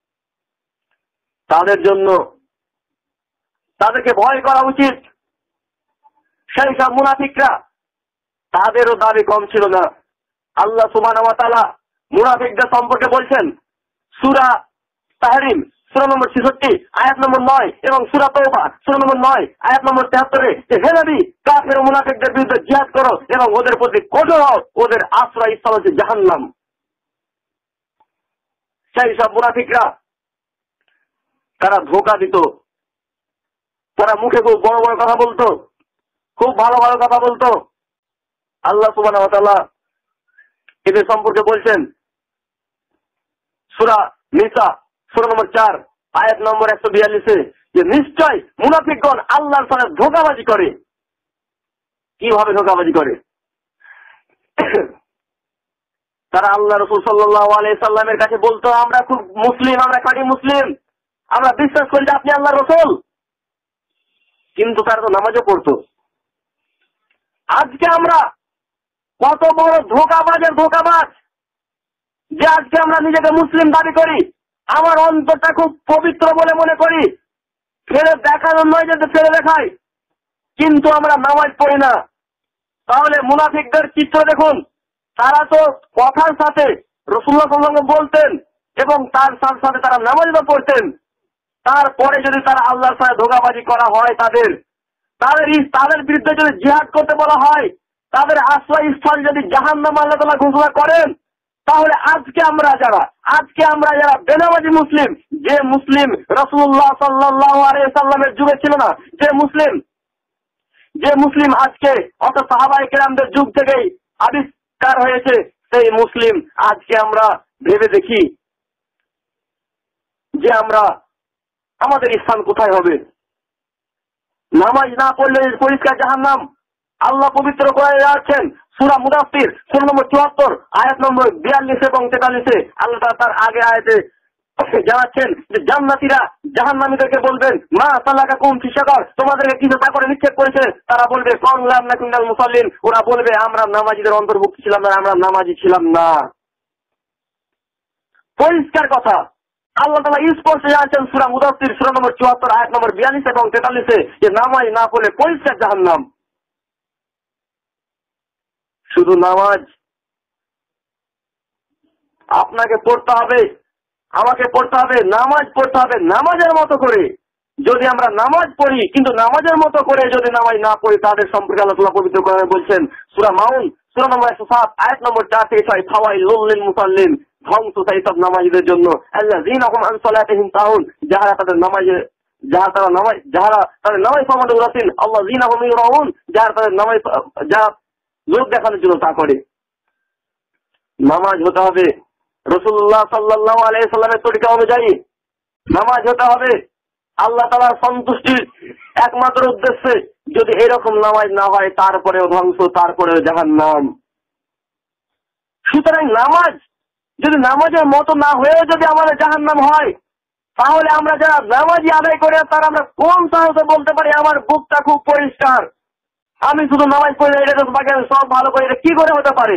তাদের জন্য তাদেরকে ভয় করা উচিত। সেই সব মুনাফিকরা, তাদেরও দাবি কম ছিল না। আল্লাহ সুবহানাহু ওয়া তাআলা মুনাফিকদের সম্পর্কে বলছেন সূরা তাহরিম সূরা নম্বর 66 আয়াত নম্বর 9 এবং সূরা তাওবা সূরা নম্বর 9 আয়াত নম্বর 73, যে হে নবী, কাফের ও মুনাফিকদের বিরুদ্ধে জিহাদ করো এবং ওদের প্রতি কঠোর হও, ওদের আশ্রয়স্থল হচ্ছে জাহান্নাম। সেই সব মুনাফিকরা, তারা ধোঁকা দিত, তারা মুখে খুব বড় বড় কথা বলতো, খুব ভালো ভালো কথা বলতো। আল্লাহ সুবহানাহু ওয়া তাআলা এদের সম্পর্কে বলছেন সূরা নিসা সূরা নম্বর 4 আয়াত নম্বর 142, যে নিশ্চয় মুনাফিকগণ আল্লাহর সাথে ধোঁকাবাজি করে। কিভাবে ধোঁকাবাজি করে? তারা আল্লাহ রাসূল সাল্লাল্লাহু আলাইহি সাল্লামের কাছে বলতো আমরা খুব মুসলিম, আমরা খাঁটি মুসলিম, আমরা বিশ্বাস করি যে আপনি আল্লাহর রাসূল, কিন্তু তারা তো নামাজও পড়তো। আজকে আমরা কত বড় ধোঁকাবাজের ধোঁকাবাজ! যে আজকে আমরা নিজেকে মুসলিম দাবি করি, আমার অন্তরটা খুব পবিত্র বলে মনে করি, ফেলে দেখানো নয় যে ফেলে দেখাই, কিন্তু আমরা নামাজ পড়ি না। তাহলে মুনাফিকদের চিত্র দেখুন। তারা তো কথার সাথে রাসূলুল্লাহ সাল্লাল্লাহু আলাইহি ওয়াসাল্লাম বলতেন এবং তার সাথে সাথে তারা নামাজও পড়তেন। তারপরে যদি তারা আল্লাহর সাথে ধোঁকাবাজি করা হয়, তাদের বিরুদ্ধে যদি জিহাদ করতে বলা হয়, তাদের আশ্রয়স্থল যদি জাহান্নাম আল্লাহ তাআলা ঘোষণা করেন, তাহলে আজকে আমরা যারা বেনামাজি মুসলিম, যে মুসলিম রাসূলুল্লাহ সাল্লাল্লাহু আলাইহি ওয়াসাল্লামের যুগে ছিল না, যে মুসলিম আজকে অত সাহাবায়ে কেরামদের যুগ থেকেই আবিষ্কার হয়েছে, সেই মুসলিম আজকে আমরা ভেবে দেখি যে আমাদের স্থান কোথায় হবে। নামাজ না পড়লে পরিষ্কার জাহান্নাম। আল্লাহ পবিত্র কোরআনে জানাচ্ছেন, সূরা মুদাথ্থির সূরা নম্বর ৭৪ আয়াত নম্বর ৪২ এবং ৪৩-এ আল্লাহ তাআলা তার আগে আয়াতে জানাচ্ছেন যে জান্নাতীরা জাহান্নামীদেরকে বলবেন, মা সালাকাকুম ফি সাকার, তোমাদেরকে কি সাকারে নিক্ষেপ করেছে? তারা বলবে, কালু লাম নাকুন মিনাল মুসাল্লিন, ওরা বলবে আমরা নামাজীদের অন্তর্ভুক্ত ছিলাম না, আমরা নামাজি ছিলাম না। পরিষ্কার কথা। আল্লাহ তাআলা স্পষ্ট জানাচ্ছেন সূরা মুদাথ্থির সূরা নম্বর ৭৪ আয়াত নম্বর ৪২ এবং ৪৩-এ যে নামাজ না পড়লে পরিষ্কার জাহান্নাম। শুধু নামাজ আপনাকে পড়তে হবে, আমাকে পড়তে হবে, নামাজ পড়তে হবে নামাজের মতো করে। যদি আমরা নামাজ পড়ি কিন্তু নামাজের মতো করে যদি নামাজ না পড়ি, তাদের সম্পর্কে আল্লাহ তাআলা পবিত্র কোরআনে বলছেন সূরা মাউন সূরা নম্বর ১০৭ আয়াত নম্বর ৪ থেকে ৬, ফাওয়াইলুল লিল মুসাল্লিন, ধ্বংস সেই সব নামাজীদের জন্য, আল্লাযীনা হুম আন সালাতিহিম সাহুন, যারা তাদের নামাজ সম্বন্ধে উদাসীন, আল্লাযীনা হুম ইউরাউন, যারা লোক দেখানোর জন্য তা করে। নামাজ হতে হবে রাসূলুল্লাহ সাল্লাল্লাহু আলাইহি ওয়াসাল্লামের তরিকা অনুযায়ী। নামাজ হতে হবে আল্লাহ তাআলার সন্তুষ্টির একমাত্র উদ্দেশ্যে। যদি এরকম নামাজ না হয়, তারপরেও ধ্বংস, তারপরেও জাহান্নাম। সুতরাং নামাজ যদি নামাজের মতো না হয়েও যদি আমাদের জাহান্নাম হয়, তাহলে আমরা যারা নামাজি আদায় করে তার আমরা কোন সাহসে বলতে পারি আমার বুকটা খুব পরিষ্কার, আমি শুধু নামাজ পড়ে এটা বাকি আমি সব ভালো করে? এটা কি করে হতে পারে?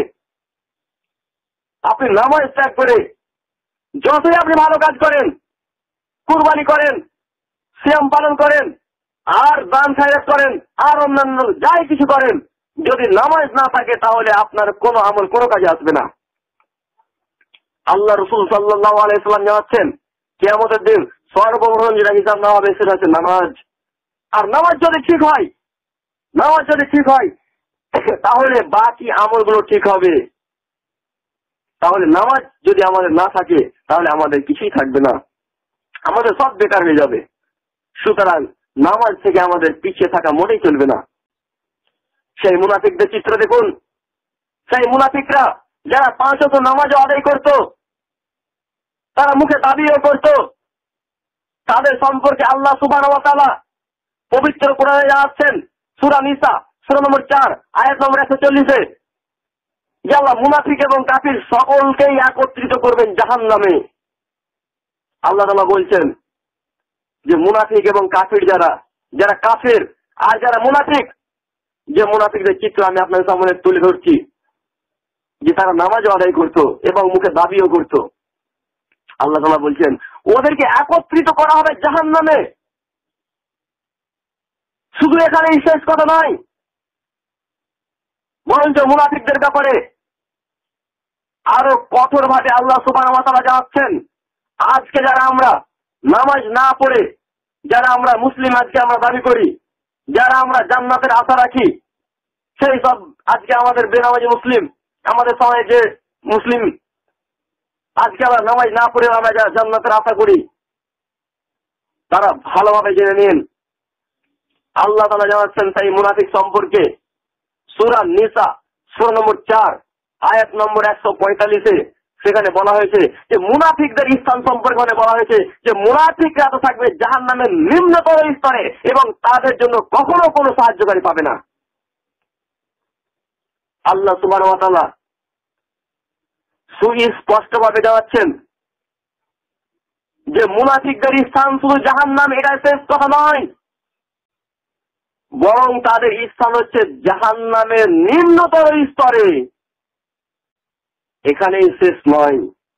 আপনি নামাজ ত্যাগ করে যতই আপনি ভালো কাজ করেন, কুরবানি করেন, সিয়াম পালন করেন, আর দান খায়রাত করেন, আর অন্যান্য যাই কিছু করেন, যদি নামাজ না থাকে তাহলে আপনার কোনো আমল কোনো কাজে আসবে না। আল্লাহ রাসূল সাল্লাল্লাহু আলাইহি ওয়াসাল্লাম জানাচ্ছেন, কিয়ামতের দিন সর্বপ্রথম যেটা হিসাব নেওয়া হবে সেটা হচ্ছে নামাজ। আর নামাজ যদি ঠিক হয় তাহলে বাকি আমলগুলো ঠিক হবে। তাহলে নামাজ যদি আমাদের না থাকে তাহলে আমাদের কিছুই থাকবে না, আমাদের সব বেকার হয়ে যাবে। সুতরাং নামাজ থেকে আমাদের পিছিয়ে থাকা মোটেই চলবে না। সেই মুনাফিকদের চিত্র দেখুন। সেই মুনাফিকরা যারা ৫ ওয়াক্ত নামাজও আদায় করত, তারা মুখে দাবিও করত, তাদের সম্পর্কে আল্লাহ সুবহানাহু ওয়া তাআলা পবিত্র কোরআনে জানাচ্ছেন সূরা নিসা সূরা নম্বর ৪ আয়াত নম্বর ১৪০-এ যে আল্লাহ মুনাফিক এবং কাফির সকলকেই একত্রিত করবেন জাহান্নামে। আল্লাহ তাআলা বলছেন যে মুনাফিক এবং কাফির যারা কাফির আর যারা মুনাফিক, যে মুনাফিকদের চিত্র আমি আপনাদের সামনে তুলে ধরছি, যে তারা নামাজও আদায় করত এবং মুখে দাবিও করত। আল্লাহ তাআলা বলছেন ওদেরকে একত্রিত করা হবে জাহান্নামে। শুধু এখানেই শেষ কথা নয়, বরঞ্চ মুনাফিকদের ব্যাপারে আরো কঠোর ভাবে আল্লাহ সুবহানাহু ওয়া তাআলা জানাচ্ছেন, আজকে যারা আমরা নামাজ না পড়ে যারা আমরা মুসলিম আজকে আমরা দাবি করি, যারা আমরা জান্নাতের আশা রাখি, সেই সব আজকে আমাদের বেনামাজি মুসলিম, আমাদের সমাজে যে মুসলিম আজকে আমরা নামাজ না পড়ে আমরা যারা জান্নাতের আশা করি, তারা ভালোভাবে জেনে নিন আল্লাহ তাআলা জানাচ্ছেন সেই মুনাফিক সম্পর্কে সূরা নিসা সূরা নম্বর ৪ আয়াত নম্বর ১৪৫-এ। সেখানে বলা হয়েছে যে মুনাফিকদের স্থান সম্পর্কে বলা হয়েছে যে মুনাফিকরা তো থাকবে জাহান্নামের নিম্নতর স্তরে এবং তাদের জন্য কখনো কোনো সাহায্যকারী পাবে না। আল্লাহ সুবহানাহু ওয়া তাআলা সুস্পষ্টভাবে জানাচ্ছেন যে মুনাফিকদের স্থান শুধু জাহান্নাম, এটা শেষ কথা নয়, বরং তাদের স্থান হচ্ছে জাহান্নামের নিম্নতর স্তরে। এখানেই শেষ নয়,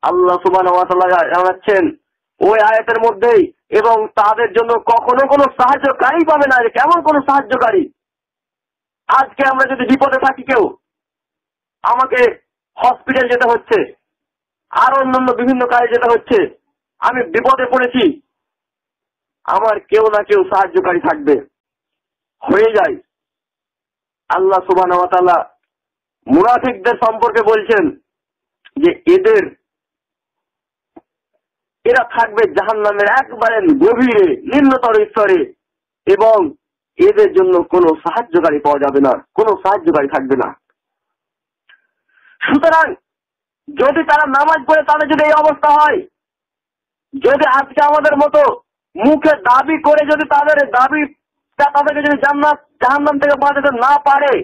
আল্লাহ সুবহানাহু ওয়া তাআলা জানাচ্ছেন ওই আয়াতের মধ্যেই, এবং তাদের জন্য কখনো কোনো সাহায্যকারী পাবে না। কেমন কোনো সাহায্যকারী? আজকে আমরা যদি বিপদে থাকি, কেউ আমাকে হসপিটাল যেতে হচ্ছে, আর অন্যান্য বিভিন্ন কাজে যেতে হচ্ছে, আমি বিপদে পড়েছি, আমার কেউ না কেউ সাহায্যকারী থাকবে। হয়ে যায় আল্লাহ সুবহানাহু ওয়া তাআলা মুনাফিকদের সম্পর্কে বলছেন যে এরা থাকবে জাহান্নামের একবারে গভীরে, নিম্নতর স্তরে, এবং এদের জন্য কোনো সাহায্যকারী পাওয়া যাবে না, কোনো সাহায্যকারী থাকবে না। সুতরাং যদি তারা নামাজ পড়ে তাদের যদি এই অবস্থা হয়, যদি আজকে আমাদের মতো মুখে দাবি করে যদি তাদের দাবিটা তাদেরকে যদি জান্নাত জাহান্নাম থেকে বাঁচাতে না পারে,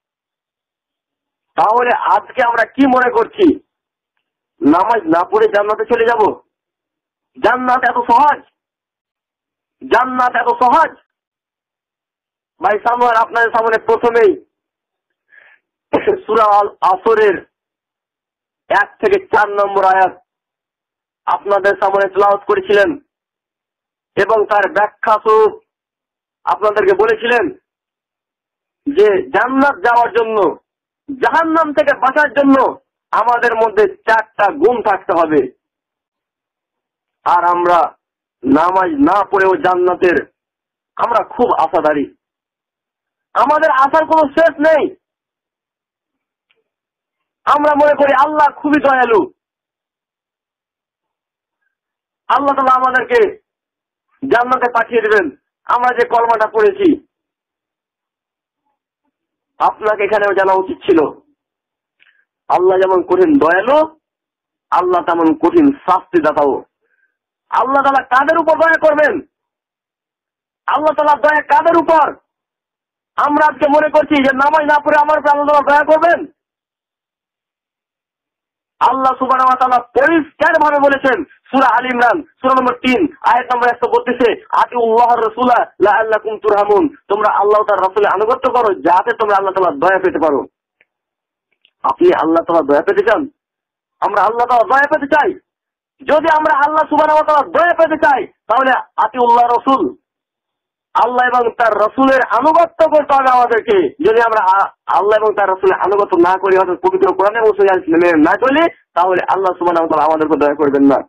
তাহলে আজকে আমরা কি মনে করছি? নামাজ না পড়ে জান্নাতে চলে যাব? জান্নাত এত সহজ? জান্নাত এত সহজ? ভাই সামনে আপনাদের সামনে প্রথমেই সূরা আল আসরের 1 থেকে 4 নম্বর আয়াত আপনাদের সামনে তেলাওয়াত করেছিলেন, এবং তার ব্যাখ্যা স্বরূপ আপনাদেরকে বলেছিলেন যে জান্নাত যাওয়ার জন্য, জাহান্নাম থেকে বাঁচার জন্য আমাদের মধ্যে 4টা গুণ থাকতে হবে। আর আমরা নামাজ না পড়েও জান্নাতের আমরা খুব আশাদারী, আমাদের আশার কোনো শেষ নেই। আমরা মনে করি আল্লাহ খুবই দয়ালু, আল্লাহ তাআলা আমাদেরকে জান্নাতে পাঠিয়ে দেবেন। আমরা যে কলমাটা পড়েছি, আপনাকে এখানেও জানা উচিত ছিল আল্লাহ যেমন কঠিন দয়ালু, আল্লাহ তেমন কঠিন শাস্তিদাতাও। আল্লাহ তাআলা কাদের উপর দয়া করবেন? আল্লাহ তাআলা দয়া কাদের উপর? আমরা আজকে মনে করছি যে নামাজ না পড়ে আমার উপর আল্লাহ তাআলা দয়া করবেন। আল্লাহ সুবহানাহু ওয়া তাআলা পরিষ্কার ভাবে বলেছেন সূরা আল ইমরান সূরা নম্বর 3 আয়াত নম্বর 132 আতিউল্লাহর রাসূলা লাআল্লাকুম তুরহামুন, তোমরা আল্লাহ ও তার রাসূলের আনুগত্য করো যাতে তোমরা আল্লাহ তাআলার দয়া পেতে পারো। আপনি আল্লাহ তাআলার দয়া পেতে চান? আমরা আল্লাহ তাআলার দয়া পেতে চাই। যদি আমরা আল্লাহ সুবহানাহু ওয়া তাআলার দয়া পেতে চাই, তাহলে আতিউল্লাহর রাসূল, আল্লাহ এবং তার রাসূলের আনুগত্য করতে হবে আমাদেরকে। যদি আমরা আল্লাহ এবং তার রাসূলের আনুগত্য না করি, অর্থাৎ পবিত্র কোরআন এবং সুন্নাহ না চলি, তাহলে আল্লাহ সুবহানাহু ওয়া তাআলা আমাদেরকে দয়া করবেন না।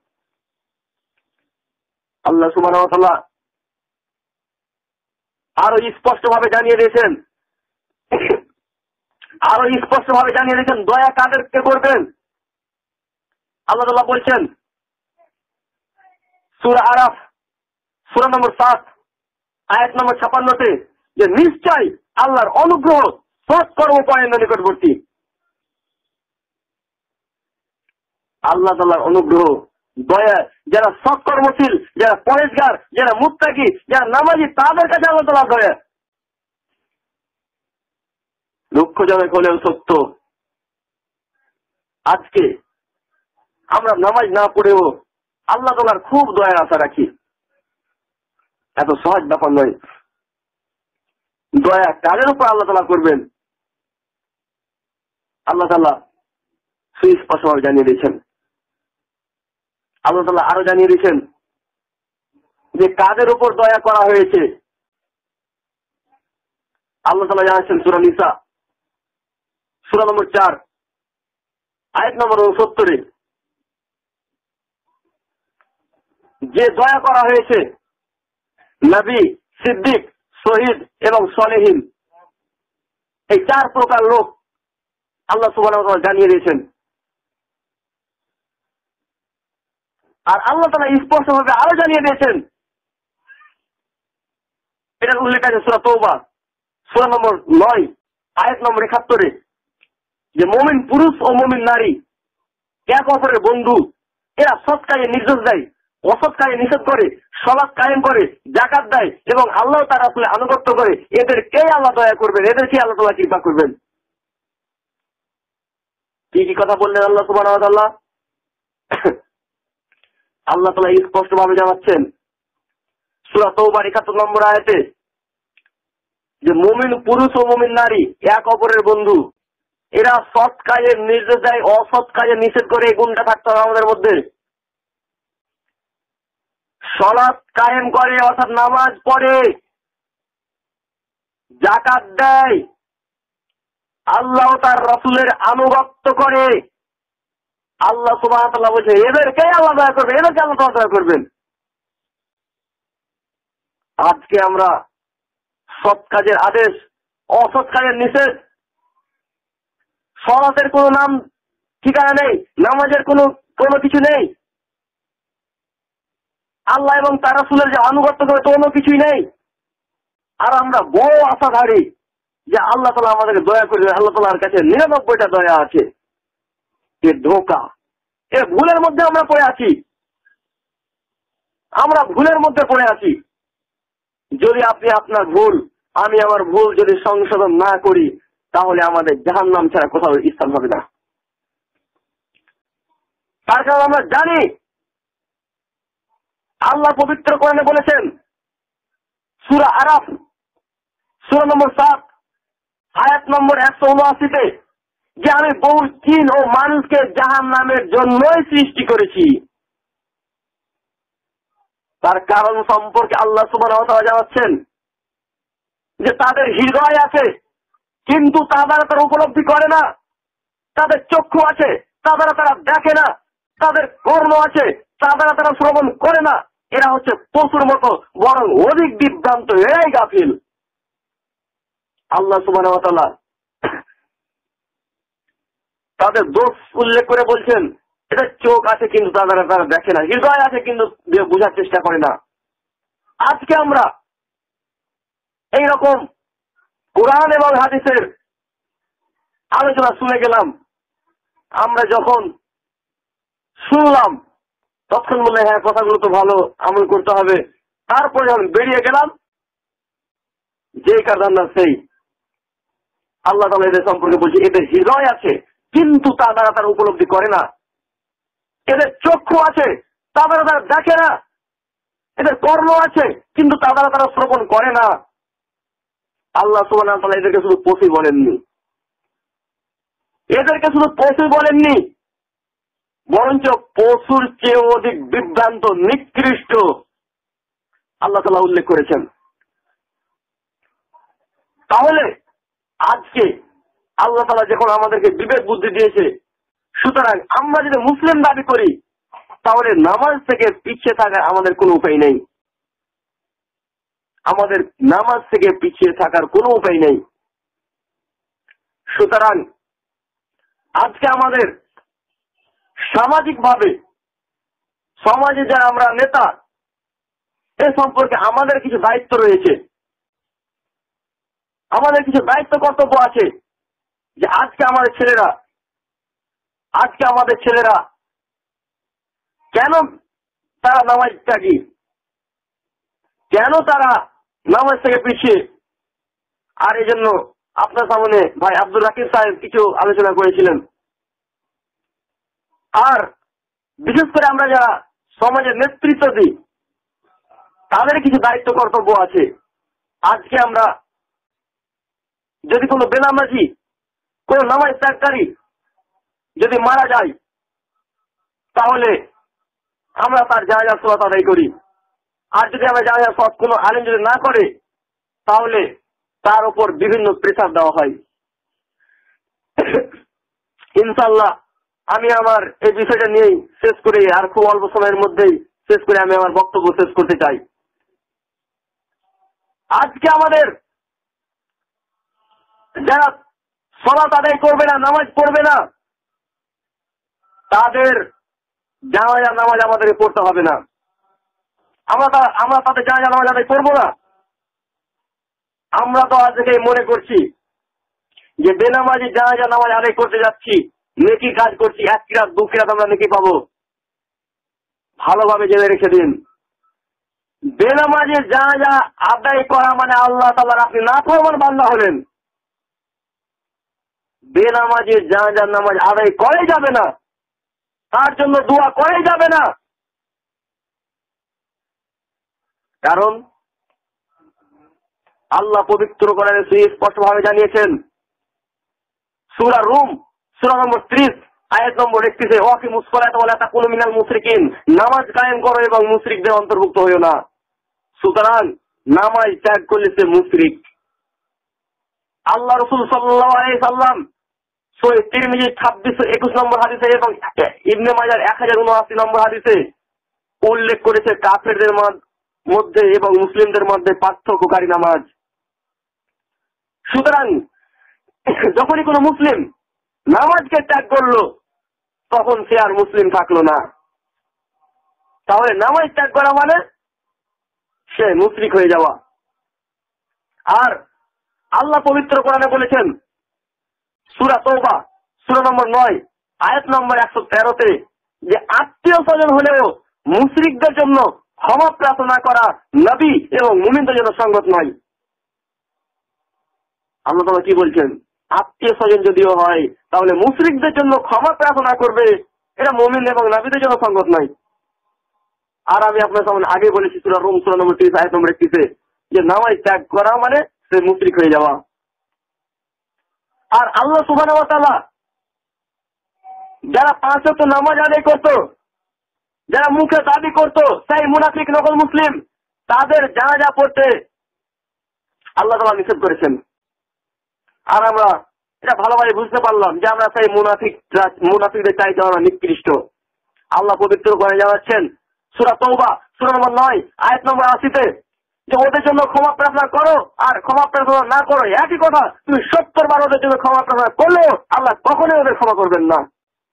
আল্লাহ সুবহানাহু ওয়া তাআলা আরো স্পষ্টভাবে জানিয়ে দিয়েছেন, দয়া কাদেরকে করবেন। আল্লাহ তাআলা বলছেন সূরা আরাফ সূরা নম্বর 7 আয়াত নম্বর 56-তে যে নিশ্চয় আল্লাহর অনুগ্রহ সৎকর্মপরায়ণের নিকটবর্তী। আল্লাহ তাআলার অনুগ্রহ, দয়া যারা সৎকর্মশীল, যারা পরেশগার, যারা মুত্তাকি, যারা নামাজি, তাদের কাছে আল্লাহ তাআলার দয়া দুঃখজনক হলেও সত্য। আজকে আমরা নামাজ না পড়েও আল্লাহ তাআলার খুব দয়ার আশা রাখি। এত সহজ ব্যাপার নয়। দয়া কাদের উপর আল্লাহ তাআলা করবেন? আল্লাহ তাআলা সুস্পষ্টভাবে জানিয়ে দিয়েছেন। আল্লাহ তাআলা আরো জানিয়ে দিয়েছেন যে কাদের উপর দয়া করা হয়েছে। আল্লাহ তাআলা জানাচ্ছেন সূরা নিসা সূরা নম্বর 4 আয়াত নম্বর 69-এ যে দয়া করা হয়েছে নবী, সিদ্দিক, শহীদ এবং সালেহীন, এই 4 প্রকার লোক আল্লাহ সুবহানাহু ওয়া তাআলা জানিয়ে দিয়েছেন। আর আল্লাহ তাআলা স্পষ্টভাবে আরো জানিয়ে দিয়েছেন, এটার উল্লেখ আছে সূরা তাওবা সূরা নম্বর 9 আয়াত নম্বর 71-এ যে মুমিন পুরুষ ও মুমিন নারী এক অপরের বন্ধু। এরা সৎ কাজে নির্দেশ দেয়, অসৎ কাজে নিষেধ করে, সালাত কায়েম করে, যাকাত দেয় এবং আল্লাহ তার রাসূলের আনুগত্য করে। এদেরকেই আল্লাহ দয়া করবেন, এদেরকে আল্লাহ তাআলা কৃপা করবেন। কি কি কথা বললেন আল্লাহ সুবহানাহু ওয়া তাআলা? আল্লাহ তাআলা স্পষ্টভাবে জানাচ্ছেন সূরা তাওবার 71 নম্বর আয়াতে যে মুমিন পুরুষ ও মুমিন নারী এক অপরের বন্ধু। এরা সৎ কাজের নির্দেশ দেয়, অসৎ কাজের নিষেধ করে, এই গুণটা থাকতে হবে আমাদের মধ্যে। সালাত কায়েম করে, অর্থাৎ নামাজ পড়ে, যাকাত দেয়, আল্লাহ তার রাসূলের আনুগত্য করে। আল্লাহ সুবহানাহু ওয়া তাআলা বলছে এদেরকে আল্লাহ দয়া করবে, এদেরকে আল্লাহ দয়া করবেন। আজকে আমরা সৎ কাজের আদেশ, অসৎ কাজের নিষেধ, সালাতের কোনো নাম ঠিকানা নেই, নামাজের কোনো কিছু নেই, আল্লাহ এবং তার রাসূলের যে আনুগত্য করে কোনো কিছুই নেই। আর আমরা বড় আশাধারী যে আল্লাহ তাআলা আমাদেরকে দয়া করবে, আল্লাহ তাআলার কাছে 99টা দয়া আছে। এ ধোঁকা, এ ভুলের মধ্যে আমরা পড়ে আছি, আমরা ভুলের মধ্যে পড়ে আছি। যদি আপনি আপনার ভুল, আমি আমার ভুল যদি সংশোধন না করি, তাহলে আমাদের জাহান্নাম ছাড়া কোথাও স্থান হবে না। তার কারণ আমরা জানি আল্লাহ পবিত্র কোরআনে বলেছেন, সূরা আরাফ সূরা নম্বর 7 আয়াত নম্বর 179-তে, যে আমি বহু জিন ও মানুষকে জাহান্নামের জন্যই সৃষ্টি করেছি। তার কারণ সম্পর্কে আল্লাহ সুবহানাহু ওয়া তাআলা জানাচ্ছেন যে তাদের হৃদয় আছে কিন্তু তা দ্বারা তারা উপলব্ধি করে না, তাদের চক্ষু আছে তা দ্বারা তারা দেখে না, তাদের কর্ণ আছে তা দ্বারা তারা শ্রবণ করে না। এরা হচ্ছে পশুর মতো, বরং অধিক বিভ্রান্ত, এরাই গাফিল। আল্লাহ সুবহানাহু ওয়া তাআলা তাদের দোষ উল্লেখ করে বলছেন, এদের চোখ আছে কিন্তু তা দ্বারা তারা দেখে না, হৃদয় আছে কিন্তু বোঝার চেষ্টা করে না। আজকে আমরা এইরকম কোরআন এবং হাদিসের আলোচনা শুনে গেলাম, আমরা যখন শুনলাম তখন বললে হ্যাঁ কথাগুলো তো ভালো, আমল করতে হবে। তারপরে যখন বেরিয়ে গেলাম, যেই কারণ সেই আল্লাহ তাআলা এদের সম্পর্কে বলছে এদের হৃদয় আছে কিন্তু তা দ্বারা তারা উপলব্ধি করে না, এদের চক্ষু আছে তা দ্বারা তারা দেখে না, এদের কর্ণ আছে কিন্তু তা দ্বারা তারা শ্রবণ করে না। আল্লাহ সুবহানাহু ওয়া তাআলা এদেরকে শুধু পশু বলেননি, এদেরকে শুধু পশু বলেননি, বরঞ্চ পশুর চেয়ে অধিক বিভ্রান্ত, নিকৃষ্ট আল্লাহ তাআলা উল্লেখ করেছেন। তাহলে আজকে আল্লাহ তাআলা যখন আমাদেরকে বিবেক বুদ্ধি দিয়েছে, সুতরাং আমরা যদি মুসলিম দাবি করি, তাহলে নামাজ থেকে পিছিয়ে থাকার আমাদের কোনো উপায় নেই, আমাদের নামাজ থেকে পিছিয়ে থাকার কোনো উপায় নেই। সুতরাং আজকে আমাদের সামাজিকভাবে সমাজে যারা আমরা নেতা, এ সম্পর্কে আমাদের কিছু দায়িত্ব রয়েছে, আমাদের কিছু দায়িত্ব কর্তব্য আছে। যে আজকে আমাদের ছেলেরা কেন তারা নামাজ ত্যাগী, কেন তারা নামাজ থেকে পিছিয়ে। আর এই জন্য আপনার সামনে ভাই আব্দুল রাকিব সাহেব কিছু আলোচনা করেছিলেন। আর বিশেষ করে আমরা যারা সমাজের নেতৃত্ব দিই, তাদের কিছু দায়িত্ব কর্তব্য আছে। আজকে আমরা যদি কোনো বেনামাজি, কোনো নামাজ ত্যাগকারী যদি মারা যায়, তাহলে আমরা তার জানাজা সালাত আদায় করি। আর যদি আমরা জানাজা সালাত কোনো আলেম যদি না করে, তাহলে তার উপর বিভিন্ন প্রেসার দেওয়া হয়। ইনশাআল্লাহ আমি আমার এই বিষয়টা নিয়েই শেষ করে, আর খুব অল্প সময়ের মধ্যেই শেষ করে আমি আমার বক্তব্য শেষ করতে চাই। আজকে আমাদের যারা সালাত আদায় করবে না, নামাজ পড়বে না, তাদের জানাজা নামাজ আমাদেরকে পড়তে হবে না। আমরা তাদের জানাজা নামাজ আদায় করবো না। আমরা তো আজকে মনে করছি যে বেনামাজি জানাজা নামাজ আদায় করতে যাচ্ছি, নেকি কাজ করছি, 1 কিরাত 2 কিরাত আমরা নেকি পাবো। ভালোভাবে জেনে রেখে দিন, বেনামাজি জানাজা আদায় করা মানে আল্লাহ তাআলার আপনি নাফরমান বান্দা হলেন। বেনামাজি জানাজা নামাজ আদায় করে যাবে না, তার জন্য দোয়া করে যাবে না। কারণ আল্লাহ পবিত্র কোরআনে সুস্পষ্টভাবে জানিয়েছেন, সূরা রুম সূরা নম্বর 30 আয়াত নম্বর 31 ওয়াকিমুস সালাতা ওয়া লা তাকুনু মিনাল মুশরিকিন, নামাজ কায়েম করো এবং মুশরিকদের অন্তর্ভুক্ত হইও না। সুতরাং নামাজ ত্যাগ করলে সে মুশরিক। আল্লাহ রাসূল সাল্লাল্লাহু আলাইহি সাল্লাম সহিহ তিরমিজি 2621 নম্বর হাদিসে এবং ইবনে মাজাহ 1079 নম্বর হাদিসে উল্লেখ করেছে কাফেরদের মধ্যে এবং মুসলিমদের মধ্যে পার্থক্যকারী নামাজ। সুতরাং যখনই কোনো মুসলিম নামাজকে ত্যাগ করলো তখন সে আর মুসলিম থাকলো না। তাহলে নামাজ ত্যাগ করা মানে সে মুশরিক হয়ে যাওয়া। আর আল্লাহ পবিত্র কোরআনে বলেছেন সূরা তওবা সূরা নম্বর 9 আয়াত নম্বর 113-তে যে আত্মীয় স্বজন হলেও মুশরিকদের জন্য ক্ষমা প্রার্থনা করা নবী এবং মুমিনদের জন্য সঙ্গত নয়। আল্লাহ তাআলা কি বলছেন? আত্মীয় স্বজন যদিও হয় তাহলে মুশরিকদের জন্য ক্ষমা প্রার্থনা করবে, এটা মুমিন এবং নবীদের জন্য সঙ্গত নয়। আর আমি আপনার সামনে আগে বলেছি সূরা রুম সূরা নম্বর 30 আয়াত নম্বর 31 যে নামাজ ত্যাগ করা মানে সে মুশরিক হয়ে যাওয়া। আর আল্লাহ সুবহানাহু ওয়া তাআলা যারা 5 ওয়াক্ত নামাজ আদায় করত, যারা মুখে দাবি করত সেই মুনাফিক নকল মুসলিম, তাদের জানাজা পড়তে আল্লাহ তাআলা নিষেধ করেছেন। আর আমরা এটা ভালোভাবে বুঝতে পারলাম যে আমরা সেই মুনাফিকদের চাইতে আমরা নিকৃষ্ট। আল্লাহ পবিত্র করে জানাচ্ছেন সূরা তওবা সূরা নম্বর 9 আয়াত নম্বর 80-তে যে ওদের জন্য ক্ষমা প্রার্থনা করো আর ক্ষমা প্রার্থনা না করো একই কথা। তুমি 70 বার ওদের জন্য ক্ষমা প্রার্থনা করলেও আল্লাহ কখনোই ওদের ক্ষমা করবেন না।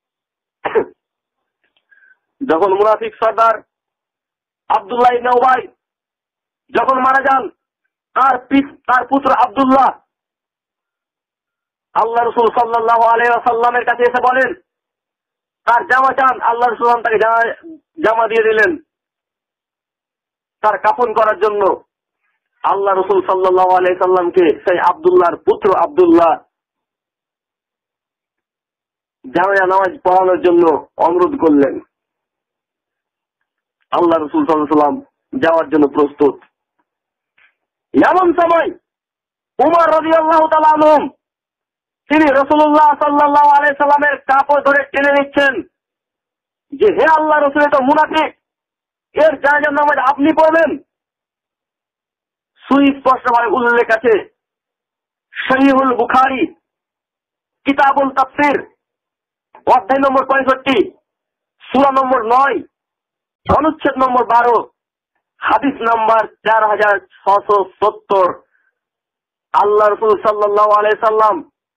যখন মুনাফিক সর্দার আব্দুল্লাহ ইবনে উবাই যখন মারা যান, তার পুত্র আব্দুল্লাহ আল্লাহ রাসূল সাল্লাল্লাহু আলাইহি ওয়াসাল্লামের কাছে এসে বলেন তার জামা চান। আল্লাহ রাসূল তাকে জামা দিয়ে দিলেন তার কাফন করার জন্য। আল্লাহ রাসূল সাল্লাল্লাহু আলাইহি সাল্লামকে সেই আব্দুল্লাহর পুত্র আব্দুল্লাহ জানাজা নামাজ পড়ানোর জন্য অনুরোধ করলেন। আল্লাহ রাসূল সাল্লাল্লাহু আলাইহি সাল্লাম যাওয়ার জন্য প্রস্তুত। এমন সময় উমর রাদিয়াল্লাহু তাআলা আনহু তিনি রাসূলুল্লাহ সাল্লাল্লাহু আলাইহি সাল্লামের কাপড় ধরে টেনে নিচ্ছেন যে হে আল্লাহ রাসূল, তো মুনাফিক, এর জানাজা নামাজ আপনি পড়বেন। সুস্পষ্টভাবে উল্লেখ আছে সহিহুল বুখারী কিতাবুল তাফসীর অধ্যায় নম্বর 65 সূরা নম্বর 9 অনুচ্ছেদ নম্বর 12 হাদিস নম্বর 4670। আল্লাহ রাসূল সাল্লাল্লাহু আলাইহি সাল্লাম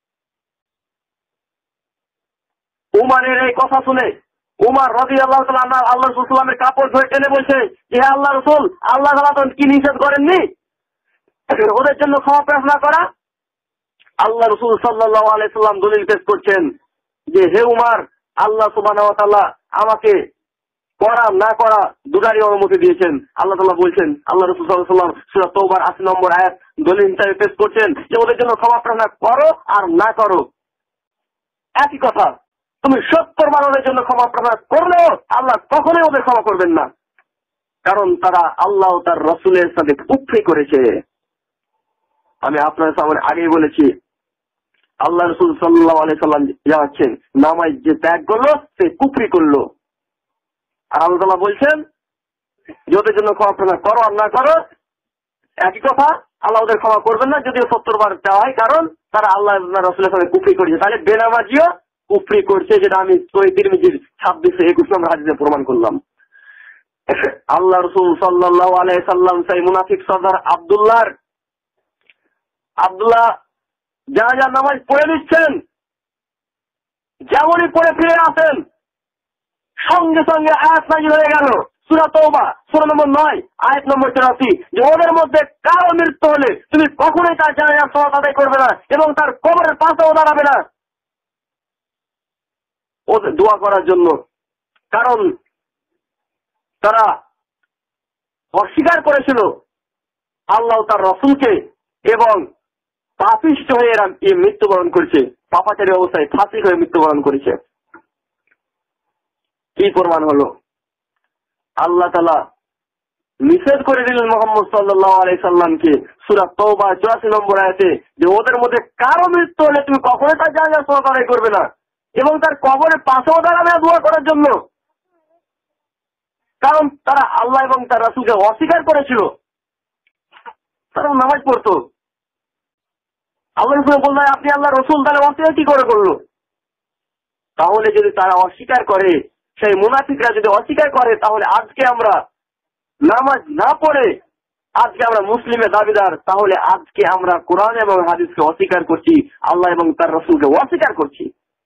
উমরের এই কথা শুনে উমর রাদিয়াল্লাহু তাআলা আল্লাহ রাসূল সাল্লামের কাপড় ধরে টেনে বলছে যে হে আল্লাহ রাসূল, আল্লাহ তাআলা তো কি নিষেধ করেননি ওদের জন্য ক্ষমা প্রার্থনা করা? আল্লাহ রাসূল সাল্লাল্লাহু আলাইহি সাল্লাম দলিল পেশ করছেন যে হে উমর, আল্লাহ সুবহানাহু ওয়া তাআলা আমাকে করা না করা দুটারই অনুমতি দিয়েছেন। আল্লাহ তাআলা বলছেন, আল্লাহ রাসূল সাল্লাল্লাহু আলাইহি ওয়াসাল্লাম সূরা তওবার 80 নম্বর আয়াত দলিল হিসেবে পেশ করছেন যে ওদের জন্য ক্ষমা প্রার্থনা করো আর না করো একই কথা। তুমি 70 বার ওদের জন্য ক্ষমা প্রার্থনা করলেও আল্লাহ কখনোই ওদের ক্ষমা করবেন না, কারণ তারা আল্লাহ ও তার রাসূলের সাথে কুফরি করেছে। আমি আপনার সামনে আগেই বলেছি আল্লাহ রাসূল সাল্লাল্লাহু আলাইহি সাল্লাম জানাচ্ছেন নামাজ যে ত্যাগ করলো সে কুফরি করলো। আর আল্লাহ তাআলা বলছেন যে ওদের জন্য ক্ষমা প্রার্থনা করো আর না করো একই কথা, আল্লাহ ওদের ক্ষমা করবেন না যদিও 70 বার চাওয়া হয়, কারণ তারা আল্লাহ রাসূলের সাথে কুফরি করেছে। তাহলে বেনামাজিও কুফরি করছে, যেটা আমি সহিহ তিরমিজির 2621 নম্বর হাদিসে প্রমাণ করলাম। আল্লাহ রাসূল সাল্লাল্লাহু আলাইহি সাল্লাম সেই মুনাফিক সর্দার আব্দুল্লাহ জানাজা নামাজ পড়ে দিচ্ছেন, যেমনই পড়ে ফিরে আসেন সঙ্গে সঙ্গে আয়াত নাযিল হয়ে গেল সূরা তওবা সূরা নম্বর 9 আয়াত নম্বর 83 যে ওদের মধ্যে কারো মৃত্যু হলে তুমি কখনোই তার জানাজার সালাত আদায় করবে না এবং তার কবরের পাশেও দাঁড়াবে না ওদের দোয়া করার জন্য, কারণ তারা অস্বীকার করেছিল আল্লাহ তার রাসূলকে এবং পাপিষ্ঠ হয়ে এরা মৃত্যুবরণ করেছে, পাপাচারী অবস্থায় ফাসিক হয়ে মৃত্যুবরণ করেছে। কি প্রমাণ হলো? আল্লাহ তাআলা নিষেধ করে দিলেন মুহাম্মদ সাল্লাল্লাহু আলাইহি সাল্লামকে সূরা তাওবা 84 নম্বর আয়াতে, যে ওদের মধ্যে কারো মৃত্যু হলে তুমি কখনোই তার জানাজা সালাত আদায় করবে না এবং তার কবরের পাশেও দাঁড়াবে না দোয়া করার জন্য, কারণ তারা আল্লাহ এবং তার রাসূলকে অস্বীকার করেছিল। তারা নামাজ পড়তো, আল্লাহ রাসূল বললেন আপনি আল্লাহ রাসূল, তাহলে অস্বীকার কি করে করলো? তাহলে যদি তারা অস্বীকার করে, সেই মুনাফিকরা যদি অস্বীকার করে, তাহলে আজকে আমরা নামাজ না পড়ে আজকে আমরা মুসলিমের দাবিদার, তাহলে আজকে আমরা কোরআন এবং হাদিসকে অস্বীকার করছি, আল্লাহ এবং তার রাসূলকে অস্বীকার করছি।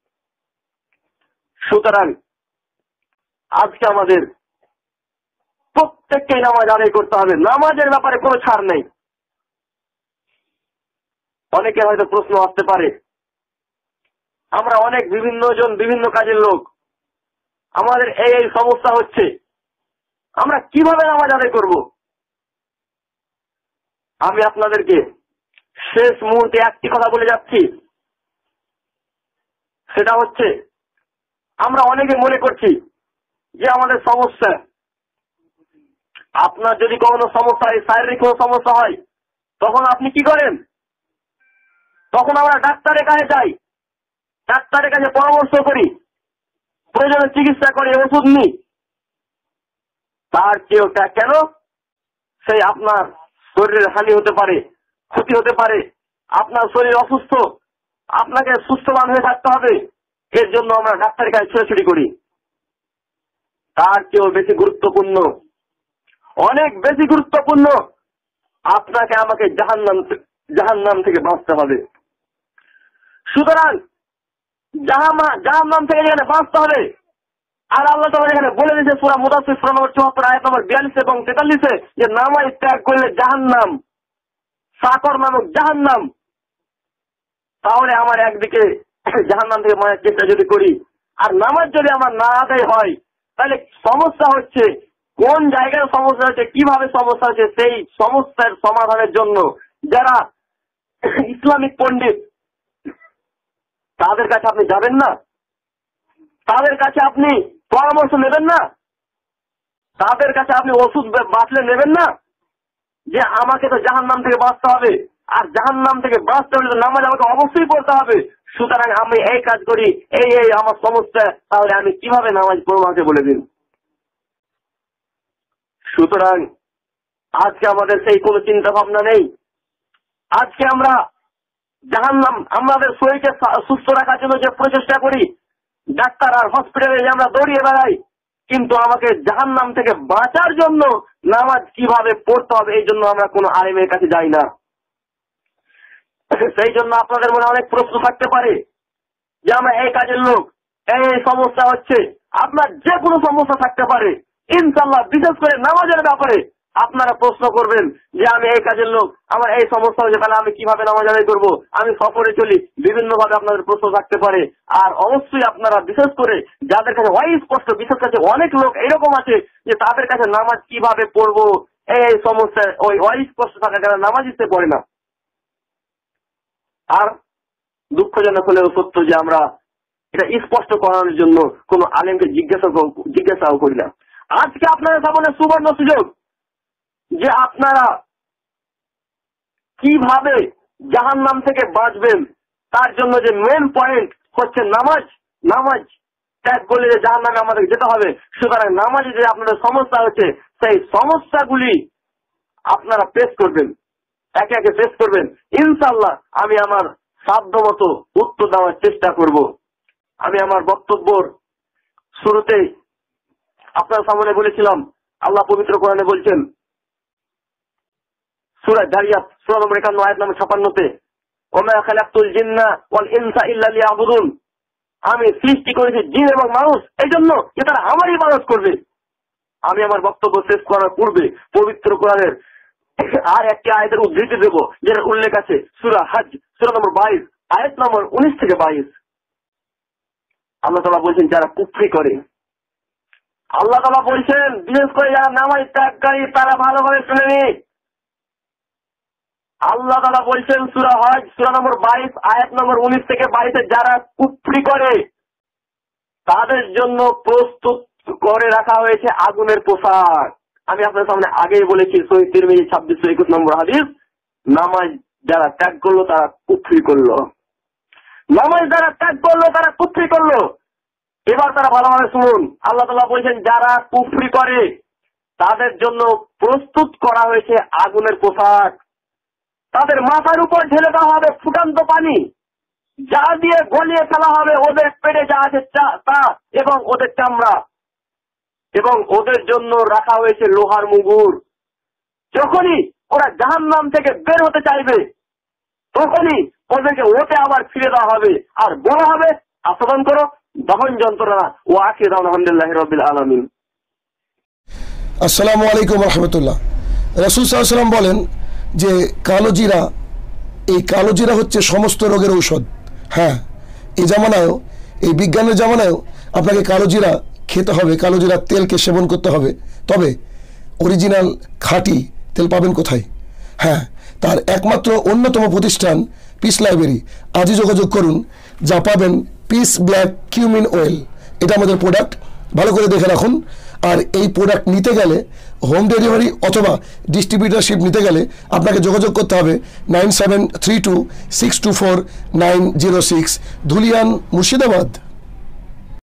সুতরাং আজকে আমাদের প্রত্যেককে নামাজ আদায় করতে হবে, নামাজের ব্যাপারে কোনো ছাড় নেই। অনেকে হয়তো প্রশ্ন আসতে পারে, আমরা অনেক বিভিন্ন জন বিভিন্ন কাজের লোক, আমাদের এই সমস্যা হচ্ছে, আমরা কিভাবে নামাজ আদায় করব? আমি আপনাদেরকে শেষ মুহূর্তে একটি কথা বলে যাচ্ছি, সেটা হচ্ছে আমরা অনেকে মনে করছি যে আমাদের সমস্যা, আপনার যদি কোনো সমস্যা হয়, শারীরিক কোনো সমস্যা হয়, তখন আপনি কি করেন? তখন আমরা ডাক্তারের কাছে যাই, ডাক্তারের কাছে পরামর্শ করি, প্রয়োজনে চিকিৎসা করে ওষুধ নিই। তার চেয়েও কেন? সেই আপনার শরীরের হানি হতে পারে, ক্ষতি হতে পারে, আপনার শরীর অসুস্থ, আপনাকে সুস্থবান হয়ে থাকতে হবে, এর জন্য আমরা ডাক্তারের কাছে ছোটাছুটি করি। তার চেয়েও বেশি গুরুত্বপূর্ণ, অনেক বেশি গুরুত্বপূর্ণ, আপনাকে আমাকে জাহান্নাম থেকে বাঁচতে হবে। সুতরাং জাহান্নাম থেকে যেখানে বাঁচতে হবে, আর আল্লাহ তাআলা এখানে বলে দিয়েছে সূরা মুদাসসির সূরা নম্বর 74 আয়াত নম্বর 42 এবং 43-এ যে নামাজ ত্যাগ করলে জাহান্নাম, সাকর নামক জাহান্নাম। তাহলে আমার একদিকে জাহান্নাম থেকে বাঁচার চেষ্টা যদি করি, আর নামাজ যদি আমার না আদায় হয়, তাহলে সমস্যা হচ্ছে কোন জায়গায় সমস্যা হচ্ছে, কিভাবে সমস্যা হচ্ছে, সেই সমস্যার সমাধানের জন্য যারা ইসলামিক পণ্ডিত, তাদের কাছে আপনি যাবেন না, তাদের কাছে আপনি পরামর্শ নেবেন না, তাদের কাছে আপনি ওষুধ বাঁচলে নেবেন না, যে আমাকে তো জাহান্নাম থেকে বাঁচতে হবে, আর জাহান্নাম থেকে বাঁচতে হলে নামাজ আমাকে অবশ্যই পড়তে হবে। সুতরাং আমি এই কাজ করি, এই আমার সমস্যা, তাহলে আমি কিভাবে নামাজ পড়বো আমাকে বলে দিন। সুতরাং আজকে আমাদের সেই কোনো চিন্তা ভাবনা নেই। আজকে আমরা জাহান্নাম, আমাদের শরীরকে সুস্থ রাখার জন্য যে প্রচেষ্টা করি, ডাক্তার আর হসপিটালে যে আমরা দৌড়িয়ে বেড়াই, কিন্তু আমাকে জাহান্নাম থেকে বাঁচার জন্য নামাজ কিভাবে পড়তে হবে, এই জন্য আমরা কোনো আলেমের কাছে যাই না। সেই জন্য আপনাদের মনে অনেক প্রশ্ন থাকতে পারে যে আমরা এই কাজের লোক, এই সমস্যা হচ্ছে। আপনার যে কোনো সমস্যা থাকতে পারে, ইনশাআল্লাহ বিশেষ করে নামাজের ব্যাপারে আপনারা প্রশ্ন করবেন যে আমি এই কাজের লোক, আমার এই সমস্যা হচ্ছে, তাহলে আমি কিভাবে নামাজ আদায় করবো, আমি সফরে চলি, বিভিন্ন ভাবে আপনাদের প্রশ্ন থাকতে পারে। আর অবশ্যই আপনারা বিশেষ করে যাদের কাছে স্পষ্ট, বিশেষ কাছে অনেক লোক এরকম আছে যে তাদের কাছে নামাজ কিভাবে পড়বো এই সমস্যা, ওই স্পষ্ট থাকার কারণে নামাজ ইচ্ছে পড়ে না। আর দুঃখজনক হলেও সত্য যে আমরা এটা স্পষ্ট করানোর জন্য কোন আলেমকে জিজ্ঞাসাও করি না। আজকে আপনাদের সামনে সুবর্ণ সুযোগ যে আপনারা কিভাবে জাহান্নাম থেকে বাঁচবেন, তার জন্য যে মেন পয়েন্ট হচ্ছে নামাজ ত্যাগ করলে যে জাহান্নামে আমাদের যেতে হবে। সুতরাং নামাজে যে আপনাদের সমস্যা হচ্ছে, সেই সমস্যাগুলি আপনারা পেশ করবেন, একে একে পেশ করবেন। ইনশাআল্লাহ আমি আমার সাধ্যমতো উত্তর দেওয়ার চেষ্টা করব। আমি আমার বক্তব্যর শুরুতে আপনার সামনে বলেছিলাম, আল্লাহ পবিত্র কোরআনে বলছেন সূরা যারিয়াত সূরা নম্বর 51 আয়াত নম্বর 56-তে, ওয়া খালাকতুল জিন্না ওয়াল ইনসা ইল্লা লিয়াবুদুন, আমি সৃষ্টি করেছি জিন এবং মানুষ এই জন্য যে তারা আমার ইবাদত করবে। আমি আমার বক্তব্য শেষ করার পূর্বে পবিত্র কোরআনের আর একটি আয়াতের উদ্ধৃতি দেব, যেটা উল্লেখ আছে সূরা হজ সূরা নম্বর 22 আয়াত নম্বর 19 থেকে 22। আল্লাহ তাআলা বলছেন যারা কুফরি করে, আল্লাহ তাআলা বলছেন বিশেষ করে যারা নামাজ ত্যাগকারী, তারা ভালোভাবে শুনে নি। আল্লাহ তাআলা বলছেন সূরা হজ সূরা নম্বর 22 আয়াত নম্বর 19 থেকে 22-এ যারা কুফরি করে তাদের জন্য প্রস্তুত করে রাখা হয়েছে আগুনের পোশাক। আমি আপনার সামনে আগেই বলেছি, সহিহ তিরমিজি 2621 নম্বর হাদিস, নামাজ যারা ত্যাগ করলো তারা কুফরি করলো। নামাজ যারা ত্যাগ করলো তারা কুফরি করলো। এবার তারা ভালোভাবে শুনুন, আল্লাহ তাআলা বলছেন যারা কুফরি করে তাদের জন্য প্রস্তুত করা হয়েছে আগুনের পোশাক, তাদের মাথার উপর ঢেলে দেওয়া হবে ফুটন্ত পানি, যা দিয়ে গলিয়ে ফেলা হবে ওদের পেটে যা আছে তা এবং ওদের চামড়া, এবং ওদের জন্য রাখা হয়েছে লোহার মুগুর। যখনই ওরা জাহান্নাম থেকে বের হতে চাইবে তখনই ওদেরকে ওতে আবার ফিরে দেওয়া হবে আর বলা হবে আস্বাদন করো দহন যন্ত্রণা। ও আখির আলহামদুলিল্লাহি রাব্বিল আলামিন। আসসালামু আলাইকুম রহমতুল্লাহ। রাসূল সাল্লাল্লাহু আলাইহি ওয়াসাল্লাম বলেন যে কালো জিরা, এই কালো জিরা হচ্ছে সমস্ত রোগের ঔষধ। হ্যাঁ, এই জামানায়ও, এই বিজ্ঞানের জামানায়ও আপনাকে কালো জিরা খেতে হবে, কালো জিরার তেলকে সেবন করতে হবে। তবে অরিজিনাল খাঁটি তেল পাবেন কোথায়? হ্যাঁ, তার একমাত্র অন্যতম প্রতিষ্ঠান পিস লাইব্রেরি। আজই যোগাযোগ করুন, যা পাবেন পিস ব্ল্যাক কিউমিন অয়েল। এটা আমাদের প্রোডাক্ট, ভালো করে দেখে রাখুন। আর এই প্রোডাক্ট নিতে গেলে হোম ডেলিভারি অথবা ডিস্ট্রিবিউটারশিপ নিতে গেলে আপনাকে যোগাযোগ করতে হবে 9732624906, ধুলিয়ান, মুর্শিদাবাদ।